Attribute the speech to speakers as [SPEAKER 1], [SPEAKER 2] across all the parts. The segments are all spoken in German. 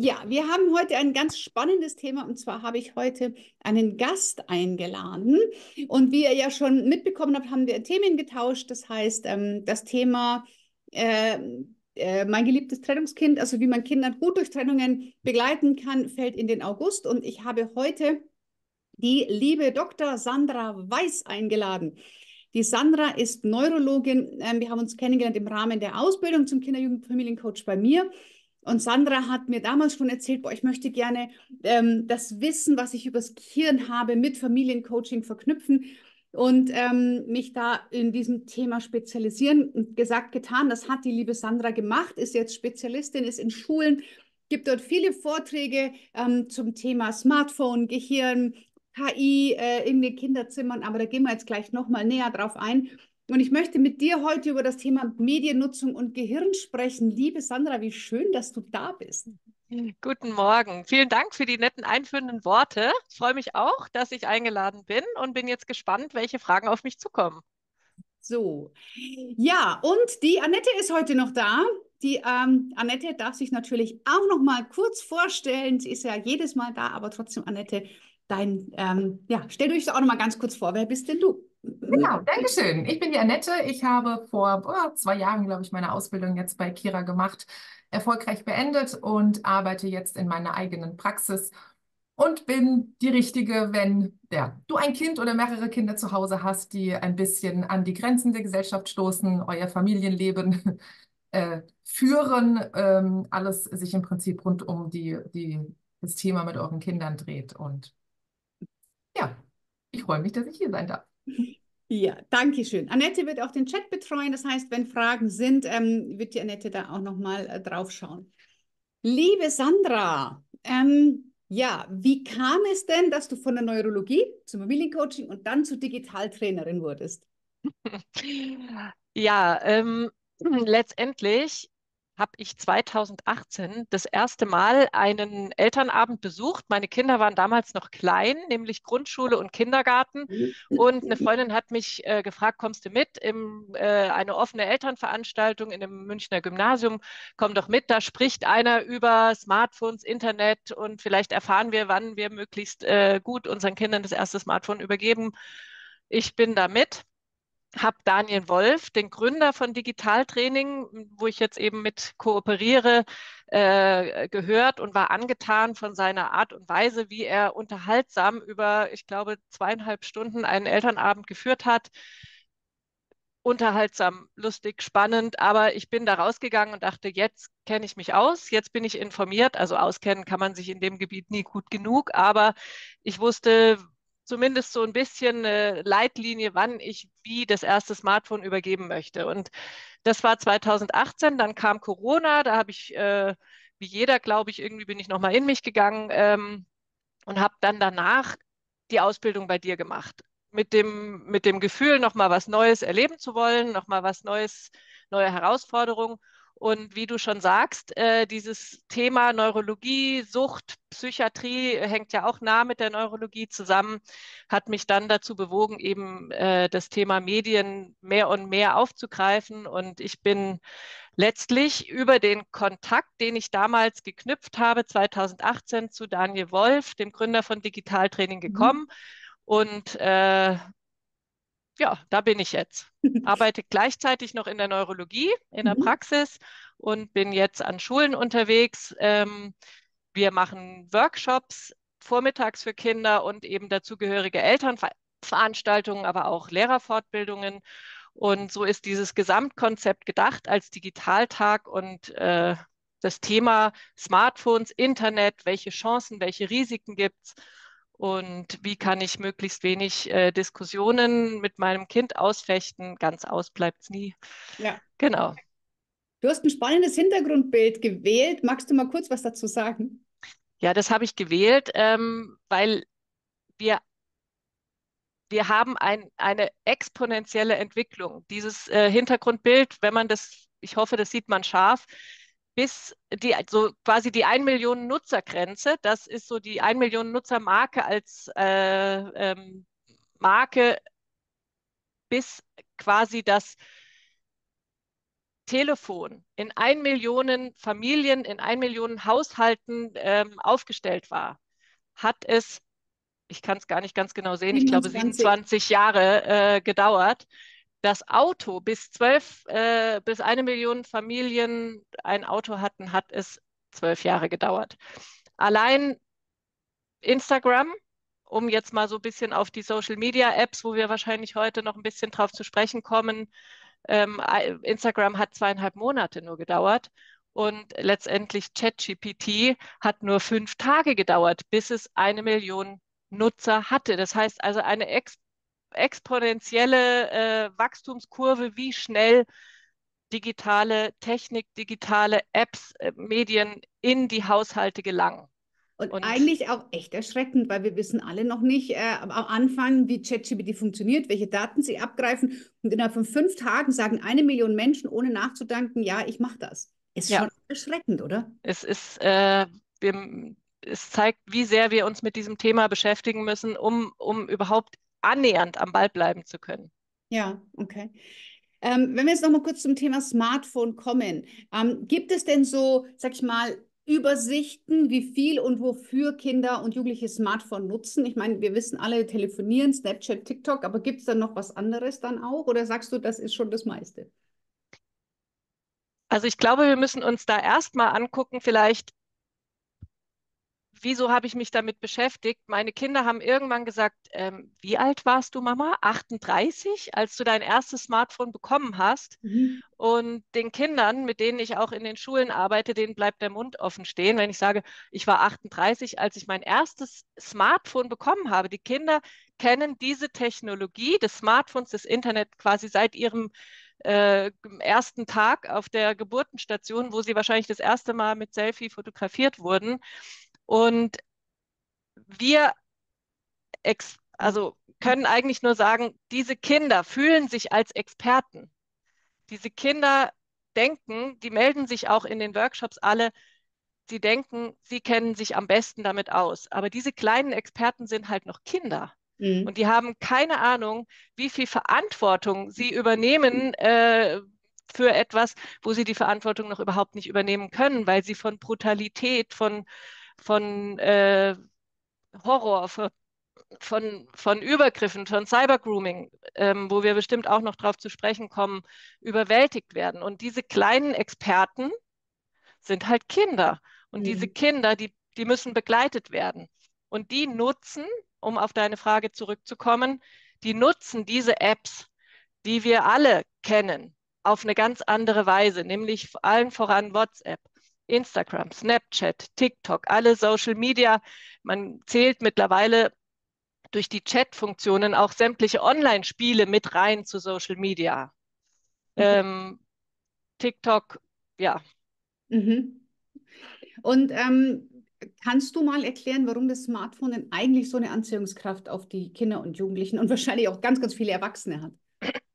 [SPEAKER 1] Ja, wir haben heute ein ganz spannendes Thema und zwar habe ich heute einen Gast eingeladen und wie ihr ja schon mitbekommen habt, haben wir Themen getauscht. Das heißt, das Thema äh, mein geliebtes Trennungskind, also wie man Kinder gut durch Trennungen begleiten kann, fällt in den August und ich habe heute die liebe Dr. Sandra Weiß eingeladen. Die Sandra ist Neurologin. Wir haben uns kennengelernt im Rahmen der Ausbildung zum Kinder-Jugend-Familiencoach bei mir. Und Sandra hat mir damals schon erzählt, boah, ich möchte gerne das Wissen, was ich übers Gehirn habe, mit Familiencoaching verknüpfen und mich da in diesem Thema spezialisieren. Und gesagt, getan, das hat die liebe Sandra gemacht, ist jetzt Spezialistin, ist in Schulen, gibt dort viele Vorträge zum Thema Smartphone, Gehirn, KI in den Kinderzimmern, aber da gehen wir jetzt gleich nochmal näher drauf ein. Und ich möchte mit dir heute über das Thema Mediennutzung und Gehirn sprechen. Liebe Sandra, wie schön, dass du da bist.
[SPEAKER 2] Guten Morgen. Vielen Dank für die netten einführenden Worte. Ich freue mich auch, dass ich eingeladen bin und bin jetzt gespannt, welche Fragen auf mich zukommen.
[SPEAKER 1] So, ja, und die Annette ist heute noch da. Die Annette darf sich natürlich auch noch mal kurz vorstellen. Sie ist ja jedes Mal da, aber trotzdem, Annette, ja, stell dich doch auch noch mal ganz kurz vor. Wer bist denn du?
[SPEAKER 3] Genau, Dankeschön. Ich bin die Annette. Ich habe vor 2 Jahren, glaube ich, meine Ausbildung jetzt bei Kira gemacht, erfolgreich beendet und arbeite jetzt in meiner eigenen Praxis und bin die Richtige, wenn du ein Kind oder mehrere Kinder zu Hause hast, die ein bisschen an die Grenzen der Gesellschaft stoßen, euer Familienleben führen, alles sich im Prinzip rund um das Thema mit euren Kindern dreht. Und ja, ich freue mich, dass ich hier sein darf.
[SPEAKER 1] Ja, danke schön. Annette wird auch den Chat betreuen. Das heißt, wenn Fragen sind, wird die Annette da auch noch mal drauf schauen. Liebe Sandra, ja, wie kam es denn, dass du von der Neurologie zum Familiencoaching und dann zur Digitaltrainerin wurdest?
[SPEAKER 2] Ja, letztendlich habe ich 2018 das erste Mal einen Elternabend besucht. Meine Kinder waren damals noch klein, nämlich Grundschule und Kindergarten. Und eine Freundin hat mich gefragt, kommst du mit in eine offene Elternveranstaltung in einem Münchner Gymnasium? Komm doch mit, da spricht einer über Smartphones, Internet und vielleicht erfahren wir, wann wir möglichst gut unseren Kindern das erste Smartphone übergeben. Ich bin da mit, habe Daniel Wolf, den Gründer von Digitaltraining, wo ich jetzt eben mit kooperiere, gehört und war angetan von seiner Art und Weise, wie er unterhaltsam über, ich glaube, 2,5 Stunden einen Elternabend geführt hat. Unterhaltsam, lustig, spannend, aber ich bin da rausgegangen und dachte, jetzt kenne ich mich aus, jetzt bin ich informiert. Also auskennen kann man sich in dem Gebiet nie gut genug, aber ich wusste zumindest so ein bisschen Leitlinie, wann ich wie das erste Smartphone übergeben möchte. Und das war 2018, dann kam Corona, da habe ich, wie jeder, glaube ich, irgendwie bin ich nochmal in mich gegangen und habe dann danach die Ausbildung bei dir gemacht. Mit dem Gefühl, nochmal was Neues erleben zu wollen, nochmal was Neues, neue Herausforderungen. Und wie du schon sagst, dieses Thema Neurologie, Sucht, Psychiatrie hängt ja auch nah mit der Neurologie zusammen, hat mich dann dazu bewogen, eben das Thema Medien mehr und mehr aufzugreifen. Und ich bin letztlich über den Kontakt, den ich damals geknüpft habe, 2018 zu Daniel Wolf, dem Gründer von Digitaltraining,
[SPEAKER 1] Mhm.
[SPEAKER 2] gekommen. Und ja, da bin ich jetzt. Arbeite gleichzeitig noch in der Neurologie, in der
[SPEAKER 1] Mhm.
[SPEAKER 2] Praxis und bin jetzt an Schulen unterwegs. Wir machen Workshops vormittags für Kinder und eben dazugehörige Elternveranstaltungen, aber auch Lehrerfortbildungen. Und so ist dieses Gesamtkonzept gedacht als Digitaltag und das Thema Smartphones, Internet, welche Chancen, welche Risiken gibt es und wie kann ich möglichst wenig Diskussionen mit meinem Kind ausfechten. Ganz aus bleibt es nie.
[SPEAKER 1] Ja,
[SPEAKER 2] Genau.
[SPEAKER 1] du hast ein spannendes Hintergrundbild gewählt. Magst du mal kurz was dazu sagen?
[SPEAKER 2] Ja, das habe ich gewählt, weil wir, wir haben eine exponentielle Entwicklung. Dieses Hintergrundbild, wenn man das, ich hoffe, das sieht man scharf, bis die, so quasi die 1 Million Nutzergrenze, das ist so die 1 Million Nutzer-Marke als Marke, bis quasi das Telefon in 1 Millionen Familien, in 1 Millionen Haushalten aufgestellt war, hat es, ich kann es gar nicht ganz genau sehen, ich glaube
[SPEAKER 1] 27.
[SPEAKER 2] 27 Jahre gedauert. Das Auto, bis 1 Million Familien ein Auto hatten, hat es 12 Jahre gedauert. Allein Instagram, um jetzt mal so ein bisschen auf die Social Media Apps, wo wir wahrscheinlich heute noch ein bisschen drauf zu sprechen kommen. Instagram hat 2,5 Monate nur gedauert und letztendlich ChatGPT hat nur 5 Tage gedauert, bis es 1 Million Nutzer hatte. Das heißt also eine exponentielle Wachstumskurve, wie schnell digitale Technik, digitale Apps, Medien in die Haushalte gelangen.
[SPEAKER 1] Und
[SPEAKER 2] Und
[SPEAKER 1] eigentlich auch echt erschreckend, weil wir wissen alle noch nicht am Anfang, wie ChatGPT funktioniert, welche Daten sie abgreifen. Und innerhalb von 5 Tagen sagen 1 Million Menschen, ohne nachzudenken, ja, ich mache das. Ist
[SPEAKER 2] ja,
[SPEAKER 1] schon erschreckend, oder?
[SPEAKER 2] es ist, es zeigt, wie sehr wir uns mit diesem Thema beschäftigen müssen, um überhaupt annähernd am Ball bleiben zu können.
[SPEAKER 1] Ja, okay. Wenn wir jetzt noch mal kurz zum Thema Smartphone kommen, gibt es denn so, sag ich mal, Übersichten, wie viel und wofür Kinder und Jugendliche Smartphone nutzen? Ich meine, wir wissen alle, telefonieren, Snapchat, TikTok, aber gibt es dann noch was anderes dann auch? Oder sagst du, das ist schon das meiste?
[SPEAKER 2] Also ich glaube, wir müssen uns da erstmal angucken, vielleicht, wieso habe ich mich damit beschäftigt? Meine Kinder haben irgendwann gesagt, wie alt warst du, Mama? 38, als du dein erstes Smartphone bekommen hast.
[SPEAKER 1] Mhm.
[SPEAKER 2] Und den Kindern, mit denen ich auch in den Schulen arbeite, denen bleibt der Mund offen stehen, wenn ich sage, ich war 38, als ich mein erstes Smartphone bekommen habe. Die Kinder kennen diese Technologie des Smartphones, des Internet quasi seit ihrem ersten Tag auf der Geburtenstation, wo sie wahrscheinlich das erste Mal mit Selfie fotografiert wurden. Und wir also können eigentlich nur sagen, diese Kinder fühlen sich als Experten. Diese Kinder denken, die melden sich auch in den Workshops alle, sie denken, sie kennen sich am besten damit aus. Aber diese kleinen Experten sind halt noch Kinder.
[SPEAKER 1] Mhm.
[SPEAKER 2] Und die haben keine Ahnung, wie viel Verantwortung sie übernehmen für etwas, wo sie die Verantwortung noch überhaupt nicht übernehmen können, weil sie von Brutalität, von Horror, von Übergriffen, von Cybergrooming, wo wir bestimmt auch noch drauf zu sprechen kommen, überwältigt werden. Und diese kleinen Experten sind halt Kinder. Und diese
[SPEAKER 1] Mhm.
[SPEAKER 2] Kinder, die müssen begleitet werden. Und die nutzen, um auf deine Frage zurückzukommen, die nutzen diese Apps, die wir alle kennen, auf eine ganz andere Weise, nämlich allen voran WhatsApp, Instagram, Snapchat, TikTok, alle Social Media. Man zählt mittlerweile durch die Chat-Funktionen auch sämtliche Online-Spiele mit rein zu Social Media.
[SPEAKER 1] Okay.
[SPEAKER 2] Ähm, TikTok, ja.
[SPEAKER 1] Mhm. Und kannst du mal erklären, warum das Smartphone denn eigentlich so eine Anziehungskraft auf die Kinder und Jugendlichen und wahrscheinlich auch ganz, ganz viele Erwachsene hat?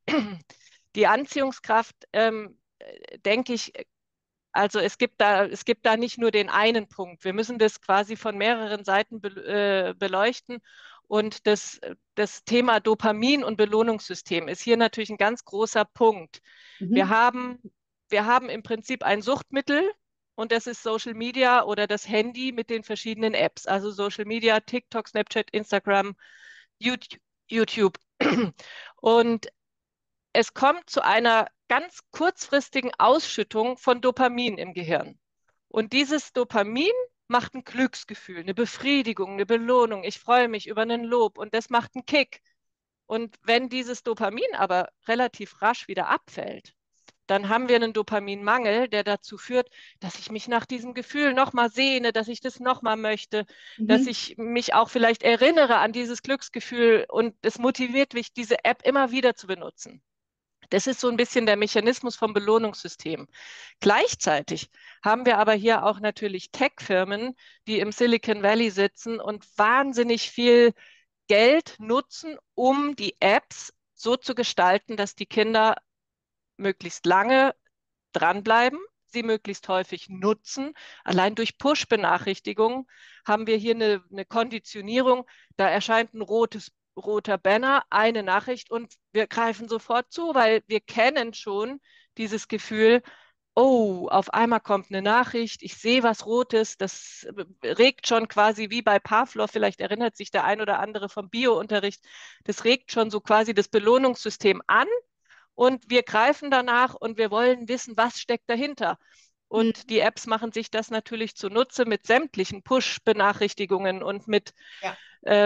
[SPEAKER 2] Die Anziehungskraft, denke ich, also es gibt da nicht nur den einen Punkt. Wir müssen das quasi von mehreren Seiten beleuchten. Und das Thema Dopamin und Belohnungssystem ist hier natürlich ein ganz großer Punkt. Wir
[SPEAKER 1] Mhm.
[SPEAKER 2] haben, wir haben im Prinzip ein Suchtmittel und das ist Social Media oder das Handy mit den verschiedenen Apps. Also Social Media, TikTok, Snapchat, Instagram, YouTube. Und es kommt zu einer ganz kurzfristigen Ausschüttung von Dopamin im Gehirn. Und dieses Dopamin macht ein Glücksgefühl, eine Befriedigung, eine Belohnung. Ich freue mich über einen Lob und das macht einen Kick. Und wenn dieses Dopamin aber relativ rasch wieder abfällt, dann haben wir einen Dopaminmangel, der dazu führt, dass ich mich nach diesem Gefühl nochmal sehne, dass ich das nochmal möchte, dass
[SPEAKER 1] Mhm.
[SPEAKER 2] ich mich auch vielleicht erinnere an dieses Glücksgefühl und es motiviert mich, diese App immer wieder zu benutzen. Das ist so ein bisschen der Mechanismus vom Belohnungssystem. Gleichzeitig haben wir aber hier auch natürlich Tech-Firmen, die im Silicon Valley sitzen und wahnsinnig viel Geld nutzen, um die Apps so zu gestalten, dass die Kinder möglichst lange dranbleiben, sie möglichst häufig nutzen. Allein durch Push-Benachrichtigungen haben wir hier eine Konditionierung. Da erscheint ein roter Banner, eine Nachricht und wir greifen sofort zu, weil wir kennen schon dieses Gefühl, oh, auf einmal kommt eine Nachricht, ich sehe was Rotes, das regt schon quasi wie bei Pavlov, vielleicht erinnert sich der ein oder andere vom Biounterricht, das regt schon so quasi das Belohnungssystem an und wir greifen danach und wir wollen wissen, was steckt dahinter. Und die Apps machen sich das natürlich zunutze mit sämtlichen Push-Benachrichtigungen und mit,
[SPEAKER 1] Ja.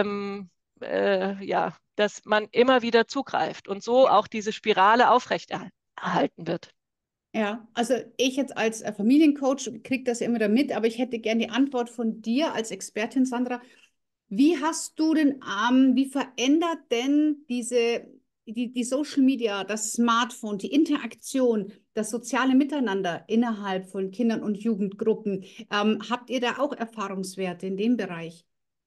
[SPEAKER 2] ja, dass man immer wieder zugreift und so
[SPEAKER 1] Ja.
[SPEAKER 2] auch diese Spirale aufrechterhalten wird.
[SPEAKER 1] Ja, also ich jetzt als Familiencoach kriege das ja immer wieder mit, aber ich hätte gerne die Antwort von dir als Expertin, Sandra. Wie hast du denn, wie verändert denn die Social Media, das Smartphone, die Interaktion, das soziale Miteinander innerhalb von Kindern und Jugendgruppen? Habt ihr da auch Erfahrungswerte in dem Bereich?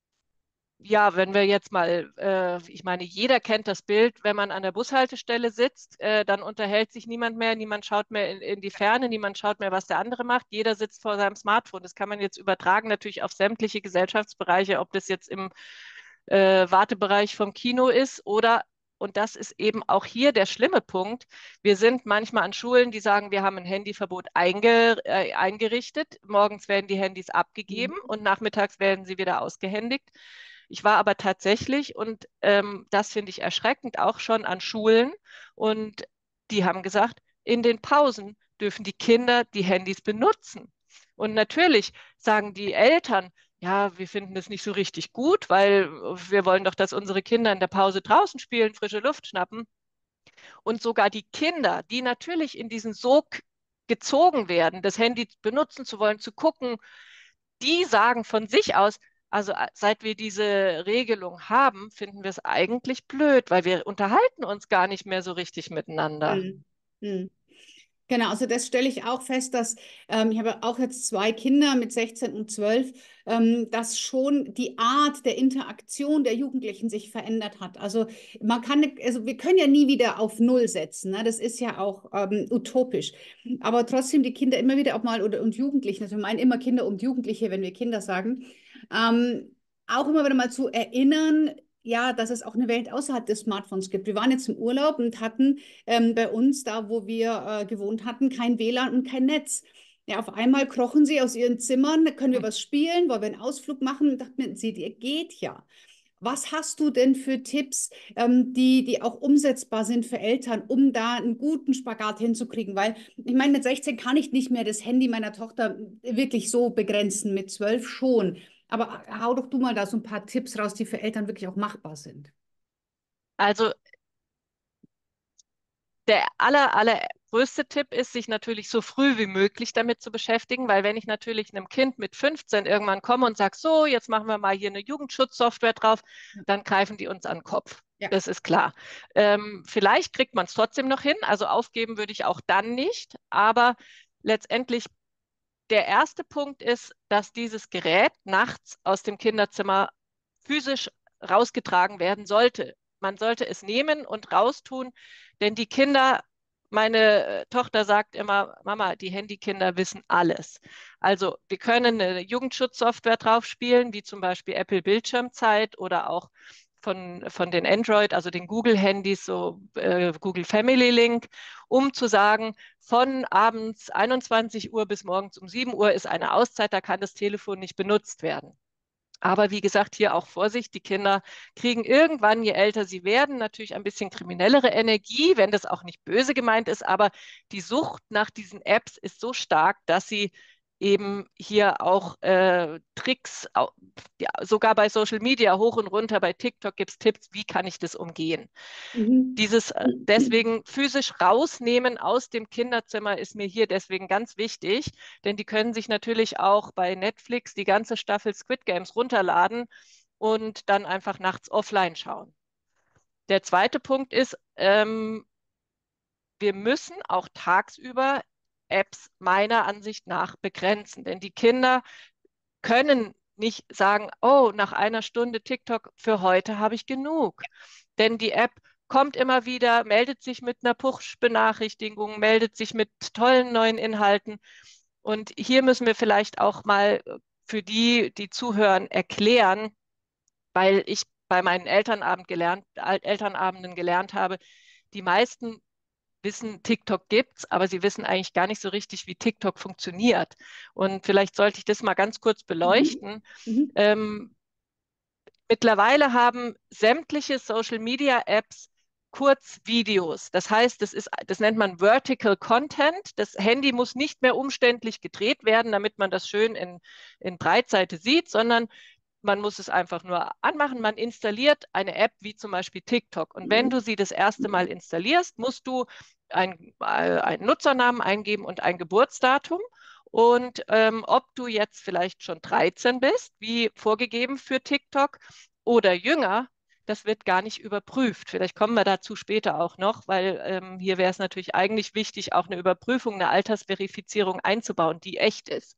[SPEAKER 2] Ja, wenn wir jetzt mal, ich meine, jeder kennt das Bild, wenn man an der Bushaltestelle sitzt, dann unterhält sich niemand mehr, niemand schaut mehr in die Ferne, niemand schaut mehr, was der andere macht, jeder sitzt vor seinem Smartphone. Das kann man jetzt übertragen natürlich auf sämtliche Gesellschaftsbereiche, ob das jetzt im Wartebereich vom Kino ist oder, und das ist eben auch hier der schlimme Punkt, wir sind manchmal an Schulen, die sagen, wir haben ein Handyverbot eingerichtet, morgens werden die Handys abgegeben
[SPEAKER 1] Mhm.
[SPEAKER 2] und nachmittags werden sie wieder ausgehändigt. Ich war aber tatsächlich, und das finde ich erschreckend, auch schon an Schulen und die haben gesagt, in den Pausen dürfen die Kinder die Handys benutzen. Und natürlich sagen die Eltern, ja, wir finden das nicht so richtig gut, weil wir wollen doch, dass unsere Kinder in der Pause draußen spielen, frische Luft schnappen. Und sogar die Kinder, die natürlich in diesen Sog gezogen werden, das Handy benutzen zu wollen, zu gucken, die sagen von sich aus, also seit wir diese Regelung haben, finden wir es eigentlich blöd, weil wir unterhalten uns gar nicht mehr so richtig miteinander.
[SPEAKER 1] Mhm. Mhm. Genau, also das stelle ich auch fest, dass ich habe auch jetzt zwei Kinder mit 16 und 12, dass schon die Art der Interaktion der Jugendlichen sich verändert hat. Also man kann, also wir können ja nie wieder auf Null setzen, ne? Das ist ja auch utopisch. Aber trotzdem die Kinder immer wieder auch mal und Jugendlichen, also wir meinen immer Kinder und Jugendliche, wenn wir Kinder sagen, auch immer wieder mal zu erinnern, ja, dass es auch eine Welt außerhalb des Smartphones gibt. Wir waren jetzt im Urlaub und hatten bei uns, da wo wir gewohnt hatten, kein WLAN und kein Netz. Ja, auf einmal krochen sie aus ihren Zimmern, können wir was spielen, wollen wir einen Ausflug machen? Und dachten mir, sie, dir geht ja. Was hast du denn für Tipps, die auch umsetzbar sind für Eltern, um da einen guten Spagat hinzukriegen? Weil ich meine, mit 16 kann ich nicht mehr das Handy meiner Tochter wirklich so begrenzen, mit 12 schon. Aber hau doch du mal da so ein paar Tipps raus, die für Eltern wirklich auch machbar sind.
[SPEAKER 2] Also der allergrößte Tipp ist, sich natürlich so früh wie möglich damit zu beschäftigen, weil wenn ich natürlich einem Kind mit 15 irgendwann komme und sage, so, jetzt machen wir mal hier eine Jugendschutzsoftware drauf, dann greifen die uns an den Kopf.
[SPEAKER 1] Ja.
[SPEAKER 2] Das ist klar. Vielleicht kriegt man es trotzdem noch hin, also aufgeben würde ich auch dann nicht, aber letztendlich der erste Punkt ist, dass dieses Gerät nachts aus dem Kinderzimmer physisch rausgetragen werden sollte. Man sollte es nehmen und raustun, denn die Kinder, meine Tochter sagt immer, Mama, die Handykinder wissen alles. Also wir können eine Jugendschutzsoftware drauf spielen, wie zum Beispiel Apple Bildschirmzeit oder auch von den Android, also den Google-Handys, so Google Family Link, um zu sagen, von abends 21 Uhr bis morgens um 7 Uhr ist eine Auszeit, da kann das Telefon nicht benutzt werden. Aber wie gesagt, hier auch Vorsicht, die Kinder kriegen irgendwann, je älter sie werden, natürlich ein bisschen kriminellere Energie, wenn das auch nicht böse gemeint ist, aber die Sucht nach diesen Apps ist so stark, dass sie eben hier auch Tricks, ja, sogar bei Social Media hoch und runter, bei TikTok gibt es Tipps, wie kann ich das umgehen.
[SPEAKER 1] Mhm.
[SPEAKER 2] Dieses deswegen physisch rausnehmen aus dem Kinderzimmer ist mir hier deswegen ganz wichtig, denn die können sich natürlich auch bei Netflix die ganze Staffel Squid Games runterladen und dann einfach nachts offline schauen. Der zweite Punkt ist, wir müssen auch tagsüber Apps meiner Ansicht nach begrenzen, denn die Kinder können nicht sagen, oh, nach einer Stunde TikTok für heute habe ich genug. Denn die App kommt immer wieder, meldet sich mit einer Push-Benachrichtigung, meldet sich mit tollen neuen Inhalten. Und hier müssen wir vielleicht auch mal für die, die zuhören, erklären, weil ich bei meinen Elternabenden gelernt habe, die meisten wissen, TikTok gibt's, aber sie wissen eigentlich gar nicht so richtig, wie TikTok funktioniert. Und vielleicht sollte ich das mal ganz kurz beleuchten.
[SPEAKER 1] Mhm.
[SPEAKER 2] Mittlerweile haben sämtliche Social Media Apps Kurzvideos. Das heißt, das nennt man Vertical Content. Das Handy muss nicht mehr umständlich gedreht werden, damit man das schön in Breitseite sieht, sondern man muss es einfach nur anmachen. Man installiert eine App wie zum Beispiel TikTok. Und wenn du sie das erste Mal installierst, musst du einen Nutzernamen eingeben und ein Geburtsdatum. Und ob du jetzt vielleicht schon 13 bist, wie vorgegeben für TikTok, oder jünger, das wird gar nicht überprüft. Vielleicht kommen wir dazu später auch noch, weil hier wäre es natürlich eigentlich wichtig, auch eine Überprüfung, eine Altersverifizierung einzubauen, die echt ist.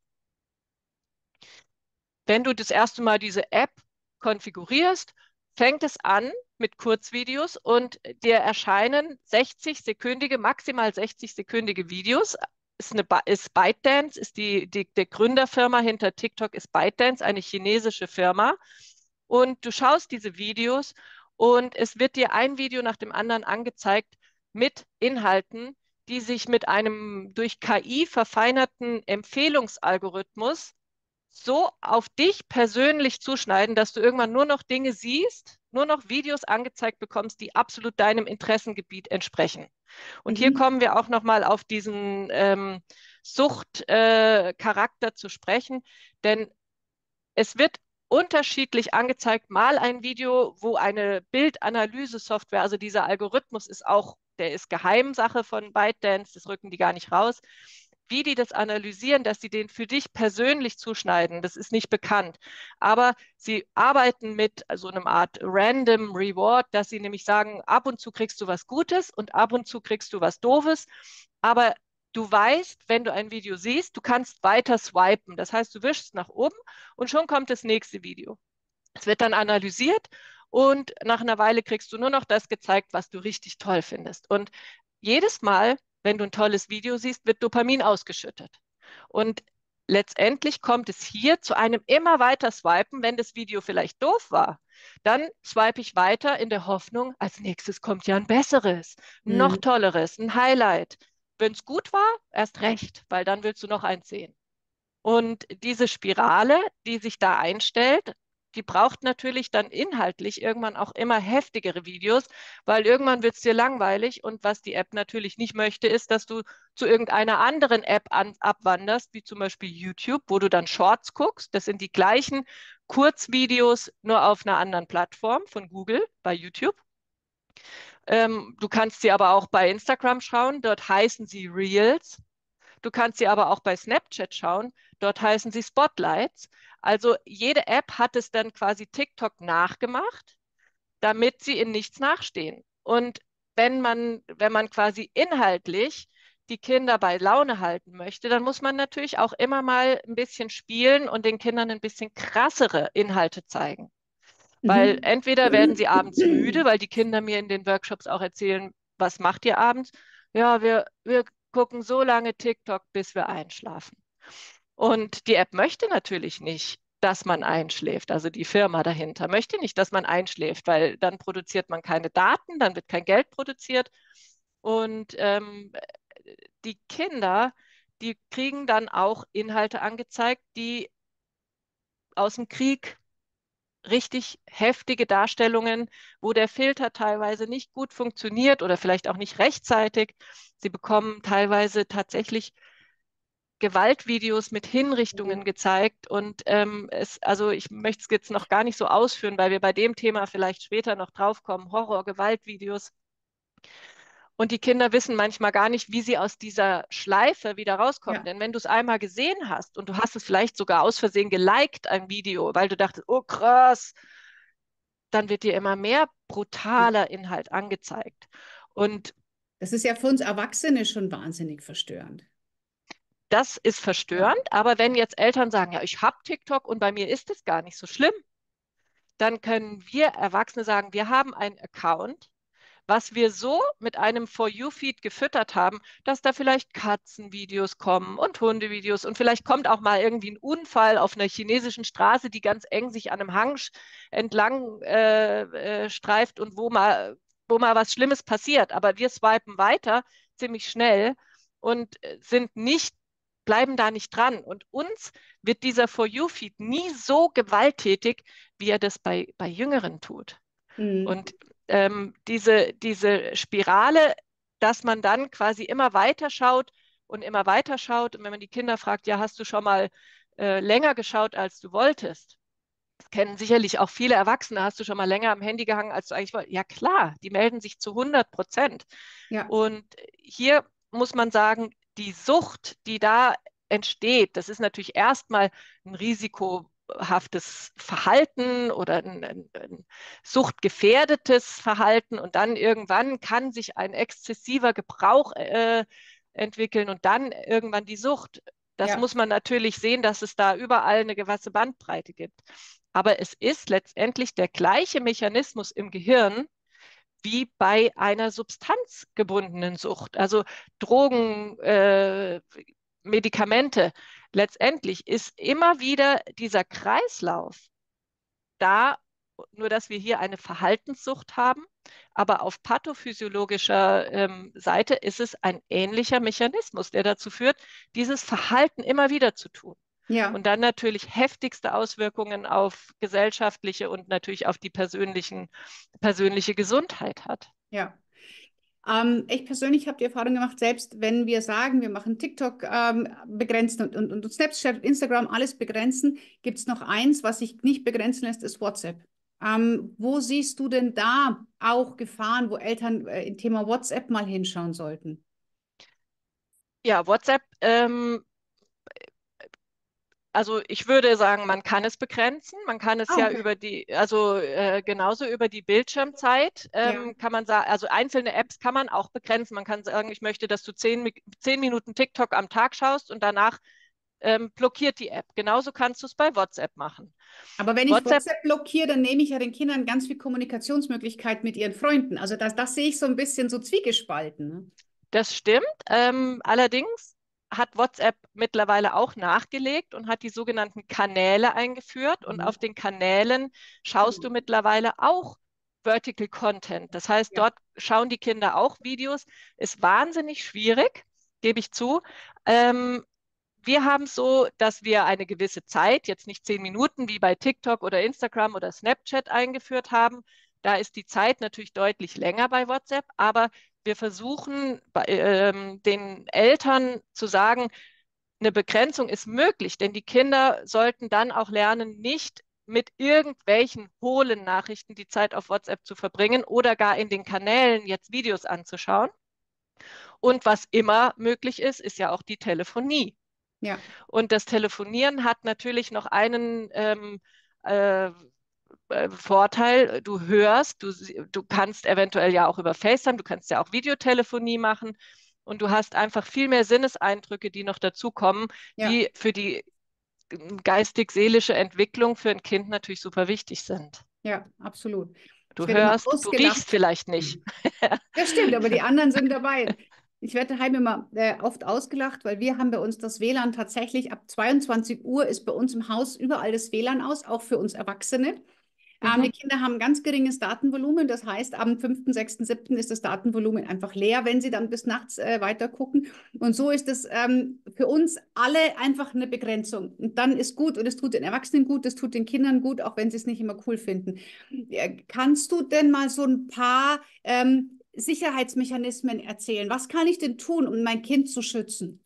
[SPEAKER 2] Wenn du das erste Mal diese App konfigurierst, fängt es an mit Kurzvideos und dir erscheinen 60-sekündige, maximal 60-sekündige Videos. Ist ByteDance, ist die Gründerfirma hinter TikTok ist ByteDance, eine chinesische Firma. Und du schaust diese Videos und es wird dir ein Video nach dem anderen angezeigt mit Inhalten, die sich mit einem durch KI verfeinerten Empfehlungsalgorithmus so auf dich persönlich zuschneiden, dass du irgendwann nur noch Dinge siehst, nur noch Videos angezeigt bekommst, die absolut deinem Interessengebiet entsprechen. Und hier kommen wir auch nochmal auf diesen Suchtcharakter zu sprechen, denn es wird unterschiedlich angezeigt. Mal ein Video, wo eine Bildanalyse-Software, also dieser Algorithmus ist auch, der ist Geheimsache von ByteDance, das rücken die gar nicht raus. Wie die das analysieren, dass sie den für dich persönlich zuschneiden, das ist nicht bekannt. Aber sie arbeiten mit so einer Art Random Reward, dass sie nämlich sagen, ab und zu kriegst du was Gutes und ab und zu kriegst du was Doofes. Aber du weißt, wenn du ein Video siehst, du kannst weiter swipen. Das heißt, du wischst nach oben und schon kommt das nächste Video. Es wird dann analysiert und nach einer Weile kriegst du nur noch das gezeigt, was du richtig toll findest. Und jedes Mal, wenn du ein tolles Video siehst, wird Dopamin ausgeschüttet. Und letztendlich kommt es hier zu einem immer weiter Swipen, wenn das Video vielleicht doof war. Dann swipe ich weiter in der Hoffnung, als nächstes kommt ja ein besseres, ein noch tolleres, ein Highlight. Wenn es gut war, erst recht, weil dann willst du noch eins sehen. Und diese Spirale, die sich da einstellt, die braucht natürlich dann inhaltlich irgendwann auch immer heftigere Videos, weil irgendwann wird es dir langweilig. Und was die App natürlich nicht möchte, ist, dass du zu irgendeiner anderen App abwanderst, wie zum Beispiel YouTube, wo du dann Shorts guckst. Das sind die gleichen Kurzvideos, nur auf einer anderen Plattform von Google bei YouTube. Du kannst sie aber auch bei Instagram schauen, dort heißen sie Reels. Du kannst sie aber auch bei Snapchat schauen. Dort heißen sie Spotlights. Also jede App hat es dann quasi TikTok nachgemacht, damit sie in nichts nachstehen. Und wenn man quasi inhaltlich die Kinder bei Laune halten möchte, dann muss man natürlich auch immer mal ein bisschen spielen und den Kindern ein bisschen krassere Inhalte zeigen. Weil entweder werden sie abends müde, weil die Kinder mir in den Workshops auch erzählen, was macht ihr abends? Ja, wir gucken so lange TikTok, bis wir einschlafen. Und die App möchte natürlich nicht, dass man einschläft. Also die Firma dahinter möchte nicht, dass man einschläft, weil dann produziert man keine Daten, dann wird kein Geld produziert. Und die Kinder, die kriegen dann auch Inhalte angezeigt, die aus dem Krieg richtig heftige Darstellungen, wo der Filter teilweise nicht gut funktioniert oder vielleicht auch nicht rechtzeitig. Sie bekommen teilweise tatsächlich Gewaltvideos mit Hinrichtungen gezeigt und also ich möchte es jetzt noch gar nicht so ausführen, weil wir bei dem Thema vielleicht später noch draufkommen, Horror, Gewaltvideos. Und die Kinder wissen manchmal gar nicht, wie sie aus dieser Schleife wieder rauskommen.
[SPEAKER 1] Ja.
[SPEAKER 2] Denn wenn du es einmal gesehen hast und du hast es vielleicht sogar aus Versehen geliked, ein Video, weil du dachtest, oh krass, dann wird dir immer mehr brutaler Inhalt angezeigt. Und
[SPEAKER 1] Das ist ja für uns Erwachsene schon wahnsinnig verstörend.
[SPEAKER 2] das ist verstörend, aber wenn jetzt Eltern sagen, ja, ich habe TikTok und bei mir ist es gar nicht so schlimm, dann können wir Erwachsene sagen, wir haben einen Account, was wir so mit einem For You-Feed gefüttert haben, dass da vielleicht Katzenvideos kommen und Hundevideos und vielleicht kommt auch mal irgendwie ein Unfall auf einer chinesischen Straße, die ganz eng sich an einem Hang entlang streift und wo mal was Schlimmes passiert. Aber wir swipen weiter, ziemlich schnell und bleiben da nicht dran. Und uns wird dieser For You-Feed nie so gewalttätig, wie er das bei Jüngeren tut.
[SPEAKER 1] Mhm.
[SPEAKER 2] Und diese Spirale, dass man dann quasi immer weiter schaut und immer weiter schaut. Und wenn man die Kinder fragt, ja, hast du schon mal länger geschaut, als du wolltest? Das kennen sicherlich auch viele Erwachsene. Hast du schon mal länger am Handy gehangen, als du eigentlich wolltest? Ja, klar, die melden sich zu 100%.
[SPEAKER 1] Ja,
[SPEAKER 2] Und hier muss man sagen, die Sucht, die da entsteht, das ist natürlich erstmal ein risikohaftes Verhalten oder ein suchtgefährdetes Verhalten und dann irgendwann kann sich ein exzessiver Gebrauch entwickeln und dann irgendwann die Sucht. Das
[SPEAKER 1] ja,
[SPEAKER 2] muss man natürlich sehen, dass es da überall eine gewisse Bandbreite gibt. Aber es ist letztendlich der gleiche Mechanismus im Gehirn wie bei einer substanzgebundenen Sucht, also Drogen, Medikamente. Letztendlich ist immer wieder dieser Kreislauf da, nur dass wir hier eine Verhaltenssucht haben, aber auf pathophysiologischer Seite ist es ein ähnlicher Mechanismus, der dazu führt, dieses Verhalten immer wieder zu tun.
[SPEAKER 1] ja,
[SPEAKER 2] Und dann natürlich heftigste Auswirkungen auf gesellschaftliche und natürlich auf die persönliche Gesundheit hat.
[SPEAKER 1] ja. Ich persönlich habe die Erfahrung gemacht, selbst wenn wir sagen, wir machen TikTok begrenzen und Snapchat, Instagram, alles begrenzen, gibt es noch eins, was sich nicht begrenzen lässt, ist WhatsApp. Wo siehst du denn da auch Gefahren, wo Eltern im Thema WhatsApp mal hinschauen sollten?
[SPEAKER 2] Ja, WhatsApp, also ich würde sagen, man kann es begrenzen. Man kann es
[SPEAKER 1] Ah,
[SPEAKER 2] ja
[SPEAKER 1] okay.
[SPEAKER 2] genauso über die Bildschirmzeit
[SPEAKER 1] Ja.
[SPEAKER 2] kann man sagen, also einzelne Apps kann man auch begrenzen. Man kann sagen, ich möchte, dass du 10 Minuten TikTok am Tag schaust und danach blockiert die App. Genauso kannst du es bei WhatsApp machen.
[SPEAKER 1] Aber wenn ich
[SPEAKER 2] WhatsApp,
[SPEAKER 1] WhatsApp blockiere, dann nehme ich ja den Kindern ganz viel Kommunikationsmöglichkeit mit ihren Freunden. Also das sehe ich so ein bisschen so zwiegespalten. Ne?
[SPEAKER 2] das stimmt. Allerdings hat WhatsApp mittlerweile auch nachgelegt und hat die sogenannten Kanäle eingeführt. Und
[SPEAKER 1] Mhm.
[SPEAKER 2] auf den Kanälen schaust du
[SPEAKER 1] Genau.
[SPEAKER 2] mittlerweile auch Vertical Content. Das heißt,
[SPEAKER 1] Ja.
[SPEAKER 2] dort schauen die Kinder auch Videos. Ist wahnsinnig schwierig, gebe ich zu. Ähm, Wir haben es so, dass wir eine gewisse Zeit, jetzt nicht 10 Minuten wie bei TikTok oder Instagram oder Snapchat eingeführt haben. Da ist die Zeit natürlich deutlich länger bei WhatsApp, aber wir versuchen den Eltern zu sagen, eine Begrenzung ist möglich, denn die Kinder sollten dann auch lernen, nicht mit irgendwelchen hohlen Nachrichten die Zeit auf WhatsApp zu verbringen oder gar in den Kanälen jetzt Videos anzuschauen. Und was immer möglich ist, ist ja auch die Telefonie.
[SPEAKER 1] Ja.
[SPEAKER 2] Und das Telefonieren hat natürlich noch einen äh, Vorteil. Du hörst, du kannst eventuell ja auch über FaceTime, du kannst ja auch Videotelefonie machen und du hast einfach viel mehr Sinneseindrücke, die noch dazukommen,
[SPEAKER 1] Ja.
[SPEAKER 2] die für die geistig-seelische Entwicklung für ein Kind natürlich super wichtig sind.
[SPEAKER 1] Ja, absolut. Ich
[SPEAKER 2] Du
[SPEAKER 1] werde immer
[SPEAKER 2] hörst, du riechst
[SPEAKER 1] ausgelacht.
[SPEAKER 2] vielleicht nicht.
[SPEAKER 1] Das stimmt, aber die anderen sind dabei. Ich werde daheim immer oft ausgelacht, weil wir haben bei uns das WLAN tatsächlich ab 22 Uhr ist bei uns im Haus überall das WLAN aus, auch für uns Erwachsene.
[SPEAKER 2] Mhm.
[SPEAKER 1] Die Kinder haben ein ganz geringes Datenvolumen. Das heißt, am 5., 6., 7. ist das Datenvolumen einfach leer, wenn sie dann bis nachts weiter gucken. Und so ist es für uns alle einfach eine Begrenzung. Und dann ist gut und es tut den Erwachsenen gut, es tut den Kindern gut, auch wenn sie es nicht immer cool finden. Kannst du denn mal so ein paar Sicherheitsmechanismen erzählen? Was kann ich denn tun, um mein Kind zu schützen?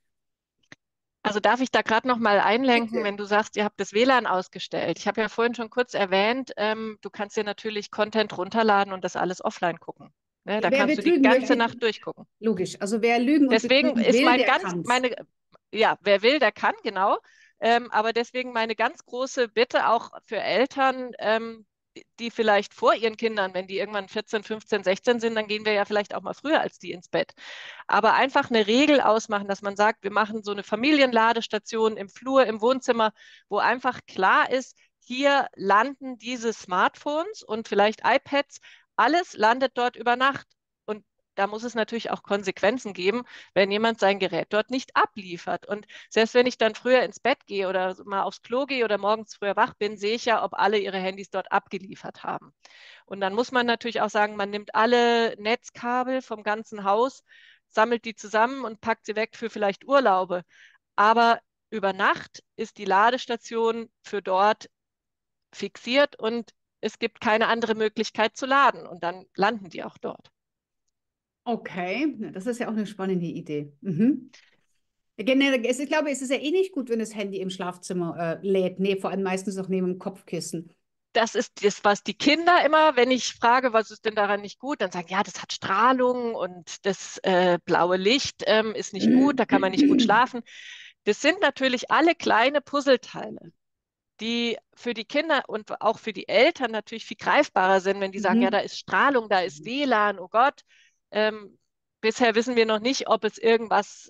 [SPEAKER 2] Also darf ich da gerade noch mal einlenken,
[SPEAKER 1] Bitte.
[SPEAKER 2] wenn du sagst, ihr habt das WLAN ausgestellt. Ich habe ja vorhin schon kurz erwähnt, du kannst dir natürlich Content runterladen und das alles offline gucken. Ne,
[SPEAKER 1] Ja,
[SPEAKER 2] da
[SPEAKER 1] wer
[SPEAKER 2] kannst du die
[SPEAKER 1] betrügen
[SPEAKER 2] ganze
[SPEAKER 1] möchte,
[SPEAKER 2] Nacht durchgucken.
[SPEAKER 1] logisch. Also wer lügen und
[SPEAKER 2] Deswegen
[SPEAKER 1] betrügen
[SPEAKER 2] ist
[SPEAKER 1] will, der kann's.
[SPEAKER 2] ja, wer will, der kann, genau. Aber deswegen meine ganz große Bitte auch für Eltern, die vielleicht vor ihren Kindern, wenn die irgendwann 14, 15, 16 sind, dann gehen wir ja vielleicht auch mal früher als die ins Bett. Aber einfach eine Regel ausmachen, dass man sagt, wir machen so eine Familienladestation im Flur, im Wohnzimmer, wo einfach klar ist, hier landen diese Smartphones und vielleicht iPads, alles landet dort über Nacht. Und da muss es natürlich auch Konsequenzen geben, wenn jemand sein Gerät dort nicht abliefert. Und selbst wenn ich dann früher ins Bett gehe oder mal aufs Klo gehe oder morgens früher wach bin, sehe ich ja, ob alle ihre Handys dort abgeliefert haben. Und dann muss man natürlich auch sagen, man nimmt alle Netzkabel vom ganzen Haus, sammelt die zusammen und packt sie weg für vielleicht Urlaube. Aber über Nacht ist die Ladestation für dort fixiert und es gibt keine andere Möglichkeit zu laden und dann landen die auch dort.
[SPEAKER 1] Okay, na, das ist ja auch eine spannende Idee. Mhm. Generell, ich glaube, es ist ja eh nicht gut, wenn das Handy im Schlafzimmer lädt. Nee, vor allem meistens auch neben dem Kopfkissen.
[SPEAKER 2] Das ist das, was die Kinder immer, wenn ich frage, was ist denn daran nicht gut, dann sagen, ja, das hat Strahlung und das blaue Licht ist nicht gut, da kann man nicht gut schlafen. Das sind natürlich alle kleine Puzzleteile, die für die Kinder und auch für die Eltern natürlich viel greifbarer sind, wenn die sagen, ja, da
[SPEAKER 1] Mhm.
[SPEAKER 2] ist Strahlung, da ist WLAN, oh Gott. Bisher wissen wir noch nicht, ob es irgendwas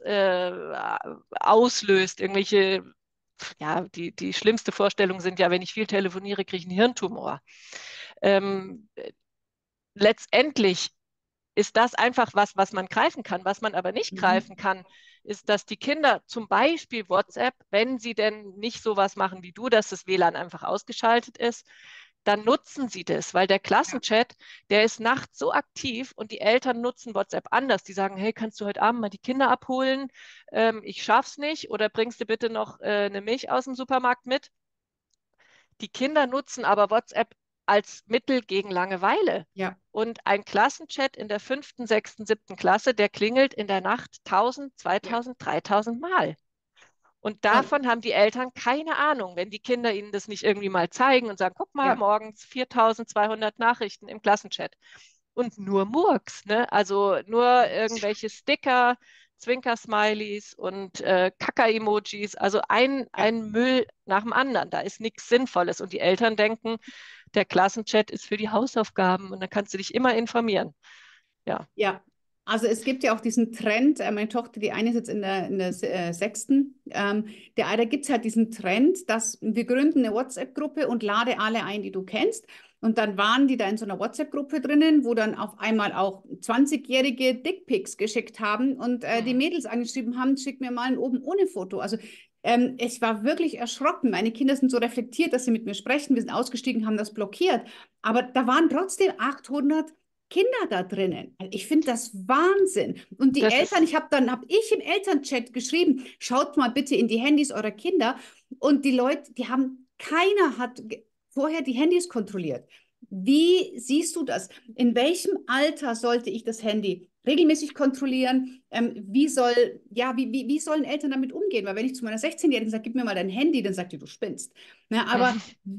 [SPEAKER 2] auslöst, irgendwelche, ja, die schlimmste Vorstellung sind ja, wenn ich viel telefoniere, kriege ich einen Hirntumor. Ähm, Letztendlich ist das einfach was, was man greifen kann. Was man aber nicht
[SPEAKER 1] Mhm.
[SPEAKER 2] greifen kann, ist, dass die Kinder zum Beispiel WhatsApp, wenn sie denn nicht sowas machen wie du, dass das WLAN einfach ausgeschaltet ist, dann nutzen sie das, weil der
[SPEAKER 1] Ja.
[SPEAKER 2] Klassenchat, der ist nachts so aktiv und die Eltern nutzen WhatsApp anders. Die sagen, hey, kannst du heute Abend mal die Kinder abholen? Ich schaff's nicht oder bringst du bitte noch eine Milch aus dem Supermarkt mit? Die Kinder nutzen aber WhatsApp als Mittel gegen Langeweile.
[SPEAKER 1] Ja.
[SPEAKER 2] Und ein Klassenchat in der fünften, sechsten, siebten Klasse, der klingelt in der Nacht 1000,
[SPEAKER 1] Ja.
[SPEAKER 2] 2000, 3000 Mal. Und
[SPEAKER 1] Und,
[SPEAKER 2] davon haben die Eltern keine Ahnung, wenn die Kinder ihnen das nicht irgendwie mal zeigen und sagen, guck mal,
[SPEAKER 1] ja.
[SPEAKER 2] morgens 4200 Nachrichten im Klassenchat. Und nur Murks, ne? Also nur irgendwelche Sticker, Zwinker-Smileys und Kaka-Emojis, also
[SPEAKER 1] Ja.
[SPEAKER 2] ein Müll nach dem anderen. Da ist nichts Sinnvolles. Und die Eltern denken, der Klassenchat ist für die Hausaufgaben und da kannst du dich immer informieren. Ja.
[SPEAKER 1] Ja, also es gibt ja auch diesen Trend, meine Tochter, die eine ist jetzt in der sechsten, da gibt es halt diesen Trend, dass wir gründen eine WhatsApp-Gruppe und lade alle ein, die du kennst. Und dann waren die da in so einer WhatsApp-Gruppe drinnen, wo dann auf einmal auch 20-jährige Dickpics geschickt haben und die
[SPEAKER 2] Mhm.
[SPEAKER 1] Mädels angeschrieben haben, schick mir mal ein oben ohne Foto. Also ich war wirklich erschrocken. Meine Kinder sind so reflektiert, dass sie mit mir sprechen. Wir sind ausgestiegen, haben das blockiert. Aber da waren trotzdem 800 Kinder da drinnen. Also ich finde das Wahnsinn. Und die
[SPEAKER 2] Das
[SPEAKER 1] Eltern,
[SPEAKER 2] ist,
[SPEAKER 1] habe ich im Elternchat geschrieben, schaut mal bitte in die Handys eurer Kinder. Und die Leute, keiner hat vorher die Handys kontrolliert. Wie siehst du das? In welchem Alter sollte ich das Handy regelmäßig kontrollieren? Wie sollen Eltern damit umgehen? Weil wenn ich zu meiner 16-Jährigen sage, gib mir mal dein Handy, dann sagt die, du spinnst. Na, aber